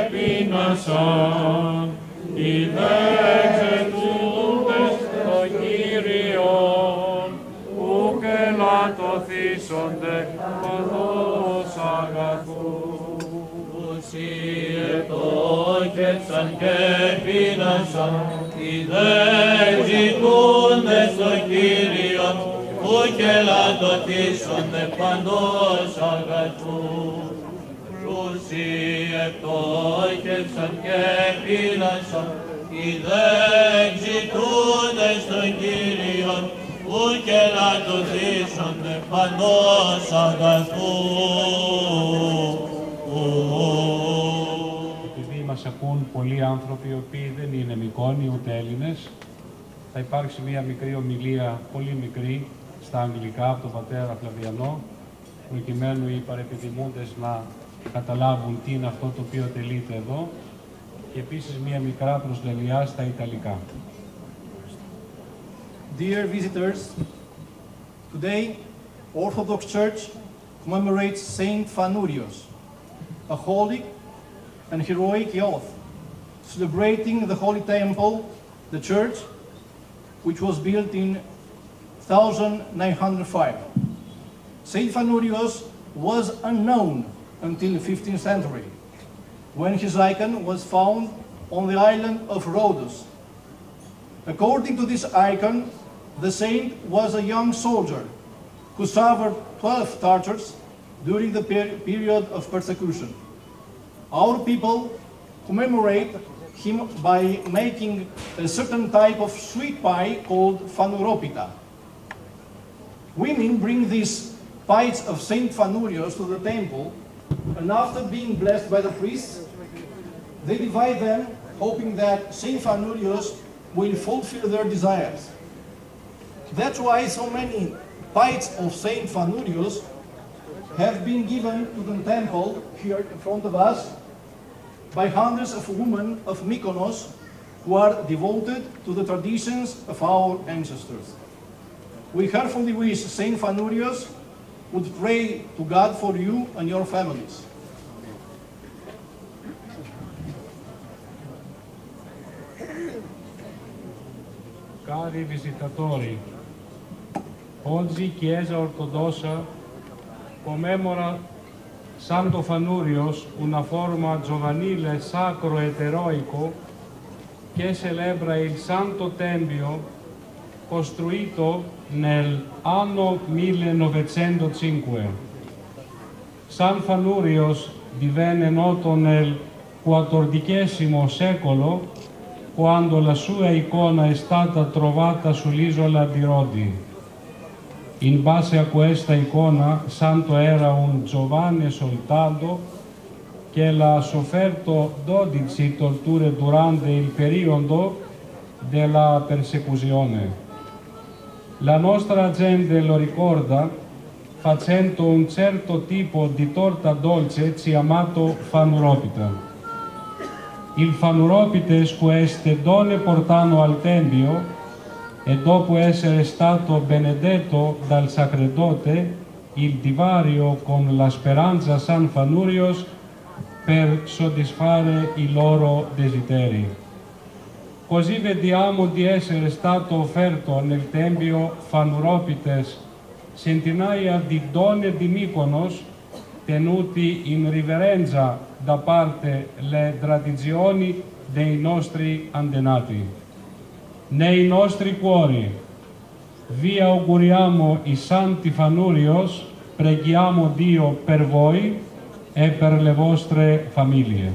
Speaker 2: επείνασαν, οι δε εξετούντες των Κύριων, ουκ ελαττωθήσονται παντός αγαθού.
Speaker 3: Πλούσιοι επτόχευσαν και επείνασαν, οι δε ζητούντες των Κύριων, ουκ ελαττωθήσονται παντός αγαθού. Πλούσιοι επτόχευσαν και επείνασαν, οι δε ζητούντες των Κύριων, ουκ ελαττωθήσονται παντός αγαθού.
Speaker 2: Επειδή μας ακούν πολλοί άνθρωποι οι οποίοι δεν είναι Μικόνοι ούτε Έλληνες, θα υπάρξει μία μικρή ομιλία, πολύ μικρή, στα αγγλικά από τον πατέρα Φλαβιανό, προκειμένου οι παρεπιδημούντες να καταλάβουν τι είναι αυτό το οποίο τελείται εδώ, και επίσης μία μικρά προσλελιά στα Ιταλικά.
Speaker 8: Dear visitors, today Orthodox Church commemorates Saint Fanurios, a holy and heroic youth celebrating the Holy Temple, the church, which was built in one thousand nine hundred five. Saint Phanurios was unknown until the fifteenth century, when his icon was found on the island of Rhodos. According to this icon, the saint was a young soldier who suffered twelve tortures during the per period of persecution. Our people commemorate him by making a certain type of sweet pie called phanuropita. Women bring these pies of Saint Phanurios to the temple, and after being blessed by the priests, they divide them, hoping that Saint Phanurios will fulfill their desires. That's why so many pies of Saint Phanurios have been given to the temple here in front of us by hundreds of women of Mykonos who are devoted to the traditions of our ancestors. We heartily wish Saint Phanurios would pray to God for you and your families.
Speaker 2: Cari visitatori, oggi Chiesa Ortodossa commemora Santo Phanurios, una forma giovanile sacro ed eroico che celebra il Santo Tempio costruito nell'anno millenovecentocinque. San Phanurios divenne noto nel quattordicesimo secolo, quando la sua icona è stata trovata sull'isola di Rodi. In base a questa icona, Santo era un giovane soldato che ha sofferto dodici torture durante il periodo della persecuzione. La nostra gente lo ricorda facendo un certo tipo di torta dolce chiamato phanuropita. Il phanuropites queste donne portano al Tempio e dopo essere stato benedetto dal sacerdote, il divario con la speranza San Phanurios per soddisfare i loro desideri. Così vediamo di essere stato offerto nel Tempio Phanuropites centinaia di donne di Mykonos tenuti in riverenza da parte le tradizioni dei nostri antenati. Nei nostri cuori vi auguriamo i Santi Phanurios, preghiamo Dio per voi e per le vostre famiglie.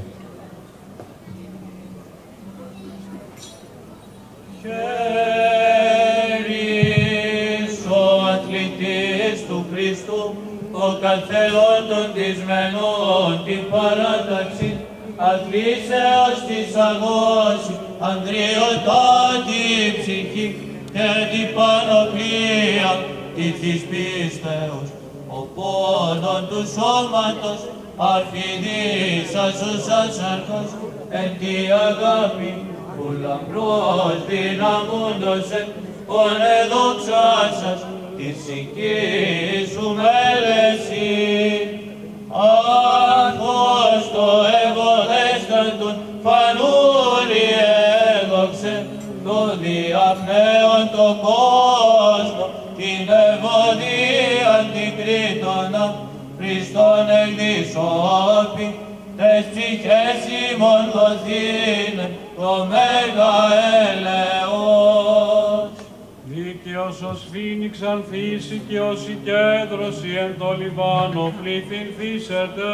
Speaker 3: Χαίρις ο αθλητής του Χριστού, ο καθελών των δυσμενών την παράταξη, αθλήσεως της αγώση, ανδριωτάτη ψυχή και την πανοπλία της πίστεως, ο πόνον του σώματος, αρφιδίσας ως άσαρκος, εν τη αγάπη που λαμπρός δυναμούντωσε, ον εδόξασας της οικής σου μέλεση. Άγχος το ευωδέσταντον Φανούρι έδοξε, το διαπνέον το κόσμο, την ευωδίαν την κρήτωνα, Χριστόν εκδισώπη, τες ψυχές ημών δοθήνε, το μέγα έλεος.
Speaker 2: Δίκαιος ως φοίνιξ ανθίσει και ως η κέντρωση εν το Λιβάνο πληθυνθήσετε.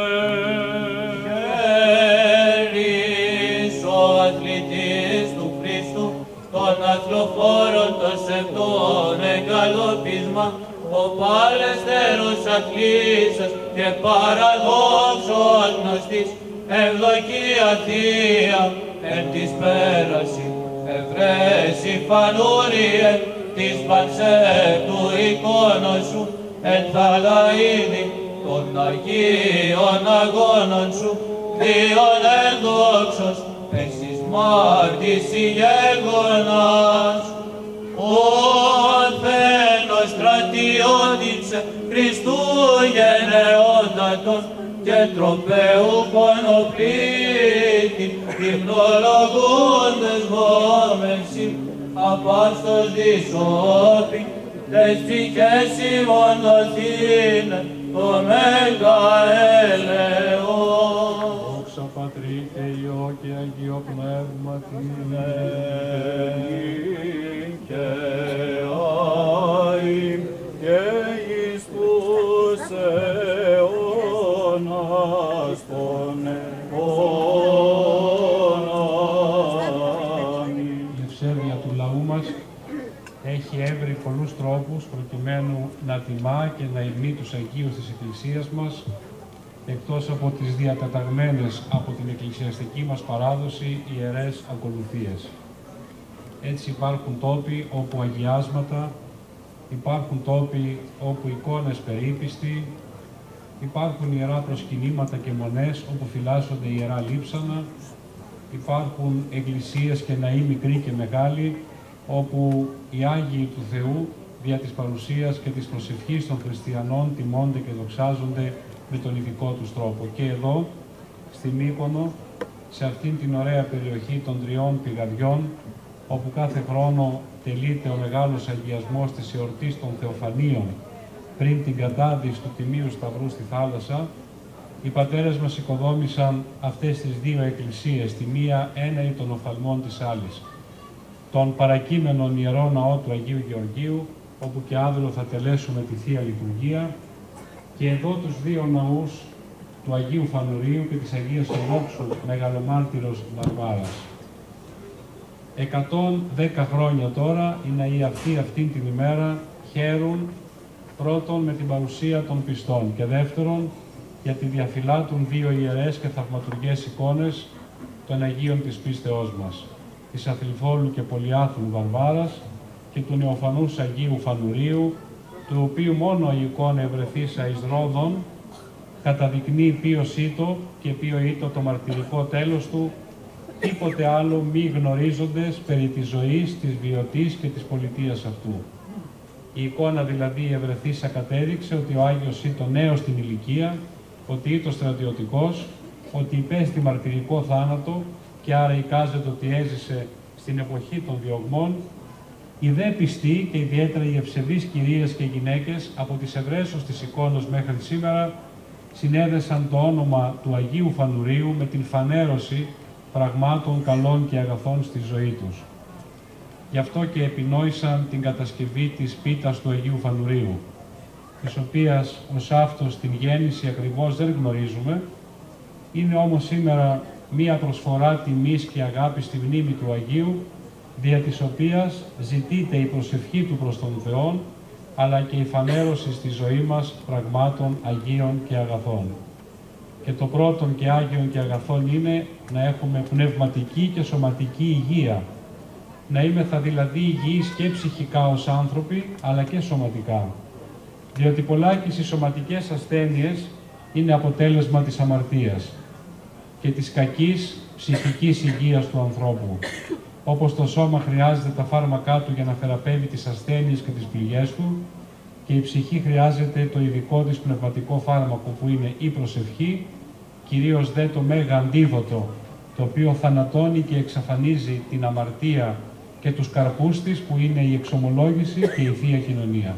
Speaker 3: Χαίρις ο αθλητής του Χριστού, των αθλοφόρων των σεπτών εγκαλόπισμα, ο παλαιστερός αθλήσας και παραδόξος γνωστής, ευδοκία θεία εν της πέραση, ευρέσει Φανούριε της πανσέπτου εικόνος σου, εν θαλαίδη των Αγίων αγώνων σου, Διον ενδόξος, εσείς μάρτης ηγέγονας. Ο Θένος στρατιώτηξε Χριστού γενναιότατον και τροπέου κονοπλήτη, υμνολογούντες μόμενσι, απάστος δυσόπι, τες ψυχές ημών δοθήνε, το μέγα έλεος.
Speaker 2: Δόξα Πατρί και Υιό και Αγίο Πνεύματι,
Speaker 6: και αΐ και εις τους αιώνας των αιώνων.
Speaker 2: η ευσέβεια του λαού μας έχει έβρει πολλούς τρόπους προκειμένου να τιμά και να υμνεί τους Αγίους της Εκκλησίας μας, εκτός από τις διατεταγμένες από την εκκλησιαστική μας παράδοση ιερές ακολουθίες. Έτσι υπάρχουν τόποι όπου αγιάσματα, υπάρχουν τόποι όπου εικόνες περίπιστη, υπάρχουν ιερά προσκυνήματα και μονές όπου φυλάσσονται ιερά λείψανα, υπάρχουν εκκλησίες και ναοί μικροί και μεγάλοι, όπου οι Άγιοι του Θεού δια της παρουσίας και της προσευχής των χριστιανών τιμώνται και δοξάζονται με τον ειδικό τους τρόπο. Και εδώ, στην Μύκονο, σε αυτήν την ωραία περιοχή των τριών πηγαδιών, όπου κάθε χρόνο τελείται ο μεγάλος αγιασμός της εορτής των Θεοφανίων πριν την κατάδυση του Τιμίου Σταυρού στη θάλασσα, οι πατέρες μας οικοδόμησαν αυτές τις δύο εκκλησίες, τη μία έναη των οφθαλμών της άλλης. Τον παρακείμενον Ιερό Ναό του Αγίου Γεωργίου, όπου και αύριο θα τελέσουμε τη Θεία Λειτουργία, και εδώ τους δύο ναούς του Αγίου Φανουρίου και της Αγίας Ορόξου Μεγαλομάρτυρος Βαρβάρας. εκατόν δέκα χρόνια τώρα οι ναοί αυτοί αυτήν την ημέρα χαίρουν πρώτον με την παρουσία των πιστών και δεύτερον γιατί διαφυλάττουν δύο ιερές και θαυματουργές εικόνες των Αγίων της πίστεώς μας, της Αθληφόλου και Πολυάθλου Βαρβάρας και του Νεοφανούς Αγίου Φανουρίου, του οποίου μόνο η εικόνα ευρεθήσα εις Ρόδον καταδεικνύει ποιος ήτο και ποιο ήτο το μαρτυρικό τέλος του, τίποτε άλλο μη γνωρίζοντες περί της ζωής, της βιωτής και της πολιτείας αυτού. Η εικόνα δηλαδή ευρεθήσα κατέδειξε ότι ο Άγιος ήτο νέος στην ηλικία, ότι ήτο στρατιωτικός, ότι υπέστη μαρτυρικό θάνατο και άρα εικάζεται ότι έζησε στην εποχή των διωγμών. Οι δε πιστοί και ιδιαίτερα οι ευσεβείς κυρίες και γυναίκες από τις ευρέσεως της εικόνος μέχρι σήμερα συνέδεσαν το όνομα του Αγίου Φανουρίου με την φανέρωση πραγμάτων καλών και αγαθών στη ζωή τους. Γι' αυτό και επινόησαν την κατασκευή της πίτας του Αγίου Φανουρίου, της οποίας ως αυτός την γέννηση ακριβώς δεν γνωρίζουμε, είναι όμως σήμερα μία προσφορά τιμής και αγάπης στη μνήμη του Αγίου, δια της οποίας ζητείται η προσευχή του προς τον Θεό, αλλά και η φανέρωση στη ζωή μας πραγμάτων Αγίων και αγαθών. Και το πρώτον και Άγιον και αγαθών είναι να έχουμε πνευματική και σωματική υγεία, να είμεθα δηλαδή υγιείς και ψυχικά ως άνθρωποι, αλλά και σωματικά. Διότι πολλάκις οι σωματικές ασθένειες είναι αποτέλεσμα της αμαρτίας και της κακής ψυχικής υγείας του ανθρώπου. Όπως το σώμα χρειάζεται τα φάρμακά του για να θεραπεύει τις ασθένειες και τις πληγές του, και η ψυχή χρειάζεται το ειδικό της πνευματικό φάρμακο που είναι η προσευχή, κυρίως δε το μέγα αντίδοτο, το οποίο θανατώνει και εξαφανίζει την αμαρτία και τους καρπούς της, που είναι η εξομολόγηση και η Θεία Κοινωνία.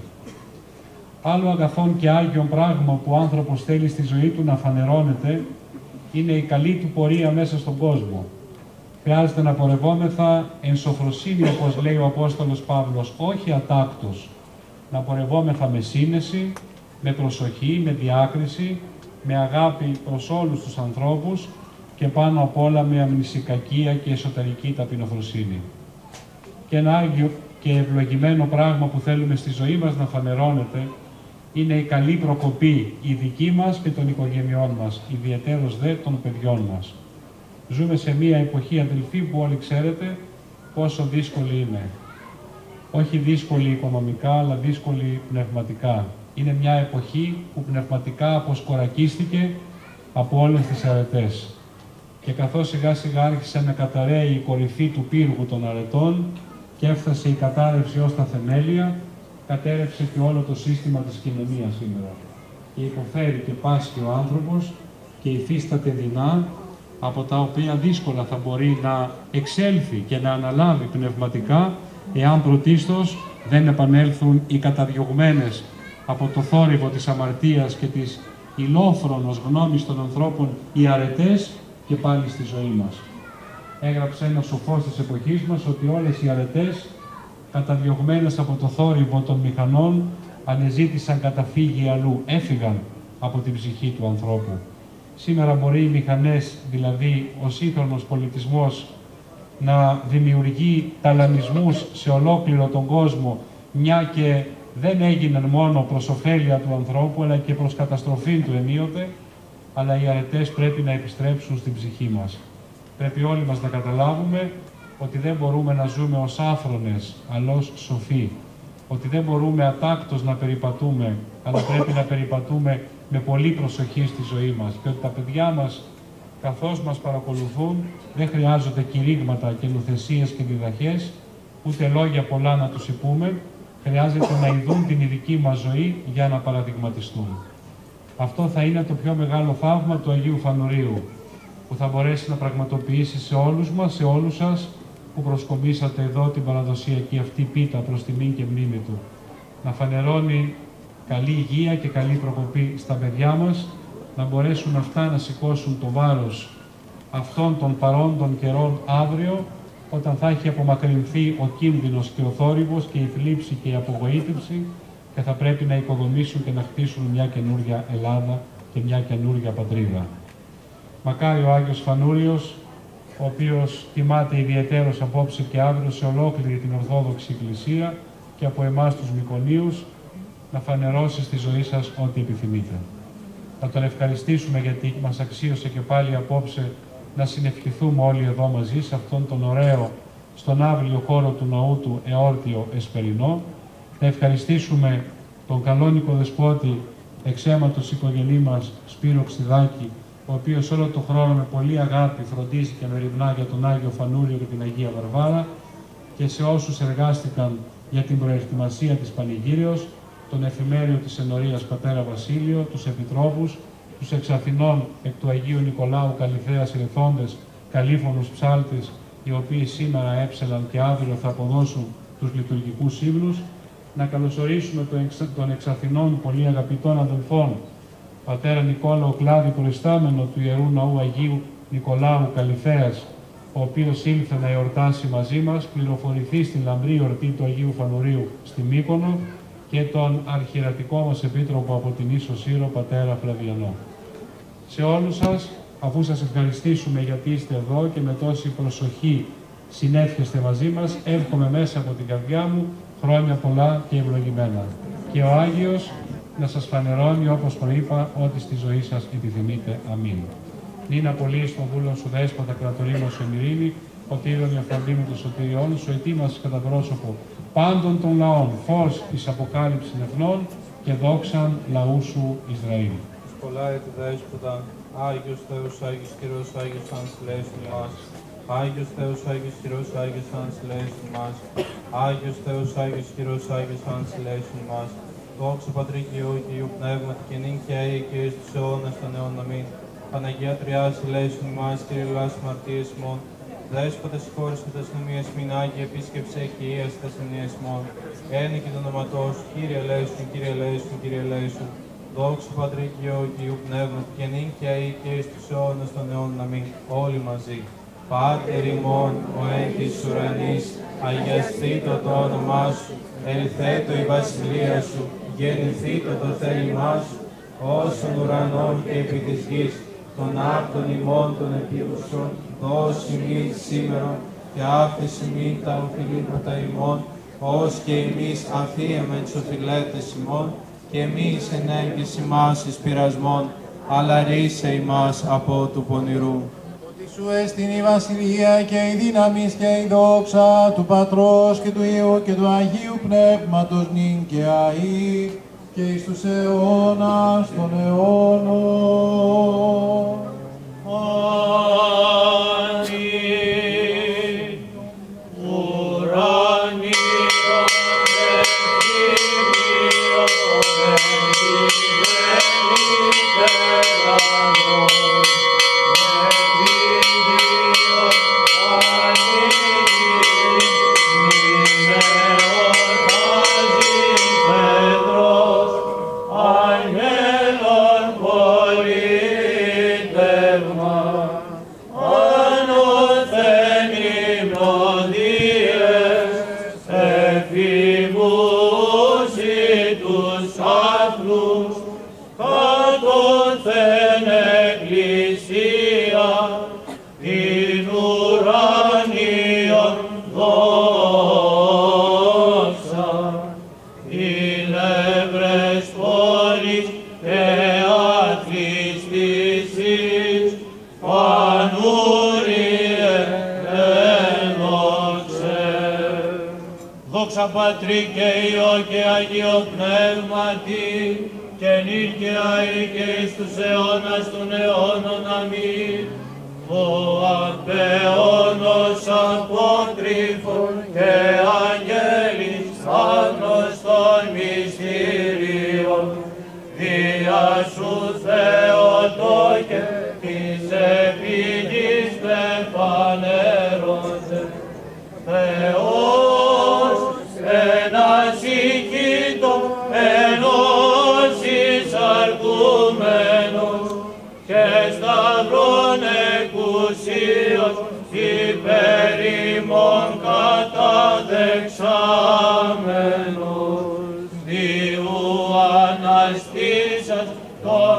Speaker 2: Άλλο αγαθόν και άγιον πράγμα που ο άνθρωπος θέλει στη ζωή του να φανερώνεται είναι η καλή του πορεία μέσα στον κόσμο. Χρειάζεται να πορευόμεθα εν σοφροσύνη, όπως λέει ο Απόστολος Παύλος, όχι ατάκτος, να πορευόμεθα με σύνεση, με προσοχή, με διάκριση, με αγάπη προς όλους τους ανθρώπους και πάνω απ' όλα με αμνησικακία και εσωτερική ταπεινοφροσύνη. Και ένα άγιο και ευλογημένο πράγμα που θέλουμε στη ζωή μας να φανερώνεται είναι η καλή προκοπή, η δική μας και των οικογενειών μας, ιδιαιτέρως δε των παιδιών μας. Ζούμε σε μία εποχή, αδελφοί, που όλοι ξέρετε πόσο δύσκολη είναι. Όχι δύσκολη οικονομικά, αλλά δύσκολη πνευματικά. Είναι μια εποχή που πνευματικά αποσκορακίστηκε από όλες τις αρετές. Και καθώς σιγά σιγά άρχισε να καταραίει η κορυφή του πύργου των αρετών και έφτασε η κατάρρευση ως τα θεμέλια, κατέρευσε και όλο το σύστημα της κοινωνίας σήμερα. Και υποφέρει και πάσχει ο άνθρωπος και υφίσταται δεινά από τα οποία δύσκολα θα μπορεί να εξέλθει και να αναλάβει πνευματικά, εάν πρωτίστως δεν επανέλθουν οι καταδιωγμένες από το θόρυβο της αμαρτίας και της ηλόφρονος γνώμης των ανθρώπων οι αρετές και πάλι στη ζωή μας. Έγραψε ένας σοφός της εποχής μας ότι όλες οι αρετές, καταδιωγμένες από το θόρυβο των μηχανών, ανεζήτησαν καταφύγη αλλού, έφυγαν από την ψυχή του ανθρώπου. Σήμερα μπορεί οι μηχανές, δηλαδή ο σύγχρονος πολιτισμός, να δημιουργεί ταλανισμούς σε ολόκληρο τον κόσμο, μια και δεν έγιναν μόνο προς ωφέλεια του ανθρώπου, αλλά και προς καταστροφή του ενίοτε, αλλά οι αρετές πρέπει να επιστρέψουν στην ψυχή μας. Πρέπει όλοι μας να καταλάβουμε ότι δεν μπορούμε να ζούμε ως άφρονες, αλλά ως σοφοί. Ότι δεν μπορούμε ατάκτως να περιπατούμε, αλλά πρέπει να περιπατούμε με πολύ προσοχή στη ζωή μας. Και ότι τα παιδιά μας, καθώς μας παρακολουθούν, δεν χρειάζονται κηρύγματα και νουθεσίες και διδαχές, ούτε λόγια πολλά να τους υπούμε, χρειάζεται να ειδούν την ειδική μας ζωή για να παραδειγματιστούν. Αυτό θα είναι το πιο μεγάλο θαύμα του Αγίου Φανουρίου, που θα μπορέσει να πραγματοποιήσει σε όλους μας, σε όλους σας, που προσκομίσατε εδώ την παραδοσιακή αυτή πίτα προς τιμήν και μνήμη του. Να φανερώνει καλή υγεία και καλή προκοπή στα παιδιά μας, να μπορέσουν αυτά να σηκώσουν το βάρος αυτών των παρόντων καιρών αύριο, όταν θα έχει απομακρυνθεί ο κίνδυνος και ο θόρυβος και η θλίψη και η απογοήτευση και θα πρέπει να οικοδομήσουν και να χτίσουν μια καινούργια Ελλάδα και μια καινούργια πατρίδα. Μακάρι ο Άγιος Φανούριος, ο οποίος τιμάται ιδιαιτέρως απόψε και αύριο σε ολόκληρη την Ορθόδοξη Εκκλησία και από εμάς τους Μικονίους, να φανερώσει στη ζωή σας ό,τι επιθυμείτε. Θα τον ευχαριστήσουμε γιατί μας αξίωσε και πάλι απόψε να συνευχηθούμε όλοι εδώ μαζί σε αυτόν τον ωραίο, στον αύλιο χώρο του ναού του εόρτιο Εσπερινό. Θα ευχαριστήσουμε τον καλόνικο δεσπότη εξ αίματος οικογενή μας Σπύρο Ξηδάκη, ο οποίος όλο τον χρόνο με πολύ αγάπη φροντίζει και μεριμνά για τον Άγιο Φανούριο και την Αγία Βαρβάρα, και σε όσους εργάστηκαν για την προετοιμασία της Πανηγύριος, τον εφημέριο της Ενορίας Πατέρα Βασίλειο, τους επιτρόπους, τους εξ Αθηνών εκ του Αγίου Νικολάου Καλυθέας ηρεθόντες, καλήφωνους ψάλτες, οι οποίοι σήμερα έψελαν και αύριο θα αποδώσουν τους λειτουργικούς ύμνους. Να καλωσορίσουμε τον εξ, τον εξ Αθηνών πολύ αγαπητών αδελφών, πατέρα Νικόλαο Κλάδη, προϊστάμενο του Ιερού Ναού Αγίου Νικολάου Καλυθέας, ο οποίος ήλθε να εορτάσει μαζί μας, πληροφορηθεί στην λαμπρή εορτή του Αγίου Φανουρίου στη Μύκονο, και τον αρχιερατικό μας επίτροπο από την Ίσο Σύρο, πατέρα Φλαβιανό. Σε όλους σας, αφού σας ευχαριστήσουμε γιατί είστε εδώ και με τόση προσοχή συνέφιεστε μαζί μας, εύχομαι μέσα από την καρδιά μου χρόνια πολλά και ευλογημένα. Και ο Άγιος να σας φανερώνει, όπως προείπα, ό,τι στη ζωή σας επιθυμείτε. Αμήν. Νίνα πολύ στον δούλον σου δέσποτα κρατορίμος εν ειρήνη, ο τύρον διαφαντήμου των σωτηριών σου, ετοίμασες κατά πρόσωπο πάντων των λαών, φως εις αποκάλυψης εθνών και δόξαν λαού σου Ισραήλ.
Speaker 1: Πολλά έτη δέσποτα, Άγιος Θεός, Άγιος Κύριος, Άγιος Ανσλέστην μας. Άγιος Θεός, Άγιος Κύριος, Άγιος Ανσλέστην μας. Άγιος Θεός, Άγιος Κύριος, Άγιος Ανσλέστην μας. Δόξα Πατρί και Υιού και Υιού Πνεύματι και νυν και αεί και εις τους αιώνας των αιώνων. Αμήν. Παναγία Τριάς, ελέησον ημάς, Κύριε Λάς μαρτίες ημών. Δέσποτε συγχώρες με τα αστυνομίες μην Άγιε, επίσκεψε και ίας τα αστυνομίες ημών. Ένε και το όνοματό σου, Κύριε ελέησον, Κύριε ελέησον, Κύριε ελέησον. Δόξα Πατρί και Υιού και Υιού Πνεύματι και νυν και αεί και εις τους αιώνας των αιώνων. Αμήν. Όλοι μαζί. Πάτερ ημών, ο εν της ουρανής, αγιαστήτω το όνομά σου, ελθέτω η βασιλεία σου, γεννηθήτω το θέλημά σου, όσων ουρανών και επί της γης, των άρτων ημών των επίδοσων, δώσει ημίν σήμερα και άφησε ημίν τα οφειλήματα ημών, ως και εμείς αφίεμεν τους οφειλέτες ημών, και εμείς εν έγκυς ημάς εις πειρασμών, αλλά ρίσε ημάς από του πονηρού.
Speaker 6: Ότι σου έστειν η βασιλεία και η δύναμις και η δόξα του Πατρός και του Υιού και του Αγίου Πνεύματος νυν και αεί και εις τους αιώνας των αιώνων.
Speaker 3: Αμήν. Ουρανίων ευδημίων εν τη γέννη περανών, εν τη δόξα Πατρί και Υιό και Αγίο Πνεύματι, και νυν και αεί και εις τους αιώνας των αιώνων. Αμήν. Ο απέωνος απότρυφων και αγγέλης άγνωστων μυστηρίων, δια σου Θεοτόκε της επίγης πεφανέρωσε. Θεός ένας οικείτο ενός εισαρκούμενος και σταυρών εκουσίως υπέρ ημών καταδεξάμενος, διού αναστήσας των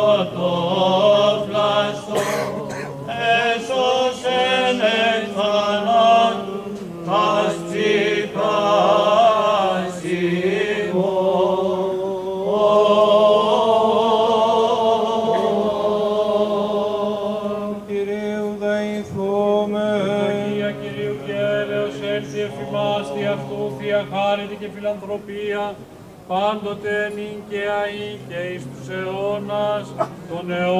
Speaker 3: πρωτόφλαστων, έσωσεν εκ θανάτου τας ψυχάς ημών.
Speaker 1: Κυρίου δεηθούμε.
Speaker 7: Αγία Κυρίου και έλεος έρθει εφημάς δι' αυτού θεία χάρητη και φιλανθρωπία, πάντοτε νυν και αεί και εις τους αιώνας των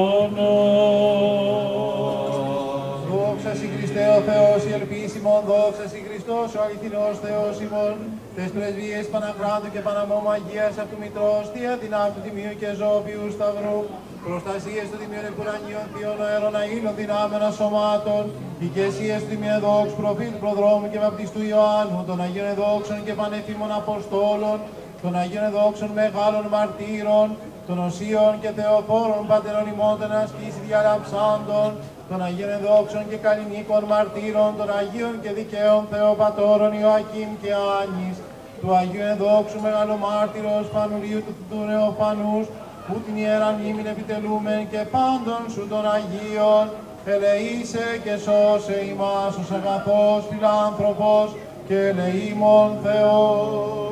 Speaker 7: αιώνων.
Speaker 6: Δόξα σοι Χριστέ ο Θεός, η ελπίσιμον, δόξα σοι Χριστός, ο αληθινός Θεός ημών, τες πρεσβείες Παναχράντου και Παναμόμου Αγίας αυτού Μητρός, θεία δυνάμει του Τιμίου και Ζώπιου Σταυρού, προστασίες του Τιμίων Επουρανίων Θείων αέρων αήλων δυνάμενα σωμάτων, οικεσίες του Τιμίου Εδόξου Προφήτου Προδρόμου και Βαπτιστού Ιωάννου, των Αγίων Εδόξων και Πανεφήμων Αποστόλων, των Αγίων Εδόξων Μεγάλων Μαρτύρων, των Οσίων και Θεοφόρων Πατερών ημών των ασκήσει διαλαψάντων, των Αγίων Εδόξων και Καλλινίκων Μαρτύρων, των Αγίων και Δικαίων Θεοπατώρων Ιωακήμ και Άνης, του Αγίου Εδόξου Μεγαλομάρτυρος Φανουρίου του, του Νεοφανούς, που την ιεράν ήμην επιτελούμεν και πάντων σου των Αγίων, ελεήσε και σώσε ημάς ως αγαθός φιλάνθρωπος και ελεήμων Θεός.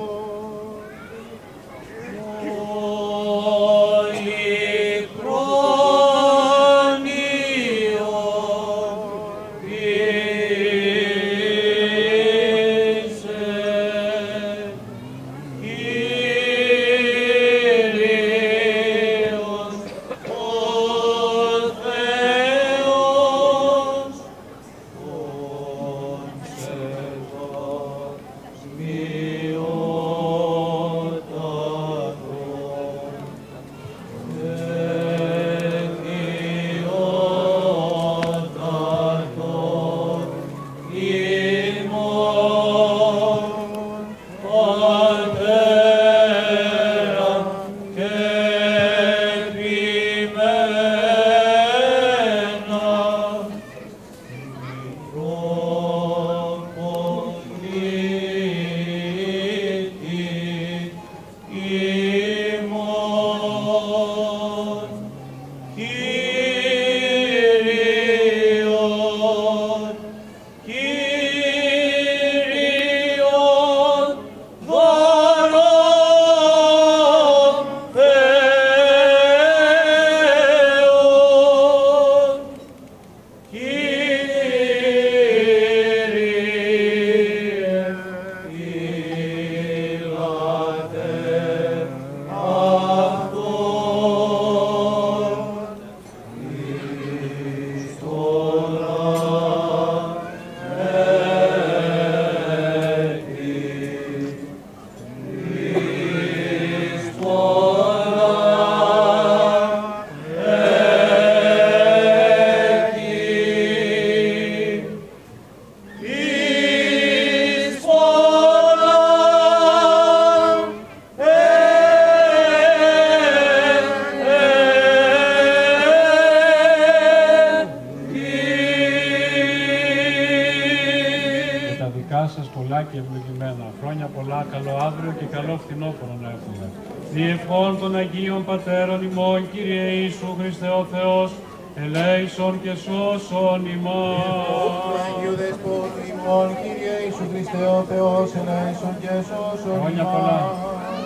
Speaker 2: και ευλογημένα. Χρόνια πολλά, καλό αύριο και καλό φθινόπωρο να έχουμε. Διευχών των Αγίων Πατέρων ημών, Κύριε Ιησού Χριστέ ο Θεός, ελέησον και σώσον ημάς.
Speaker 6: Διευχών του Αγίου Δεσπότου ημών, Κύριε Ιησού Χριστέ ο Θεός, ελέησον και σώσον ημάς.
Speaker 2: Χρόνια πολλά.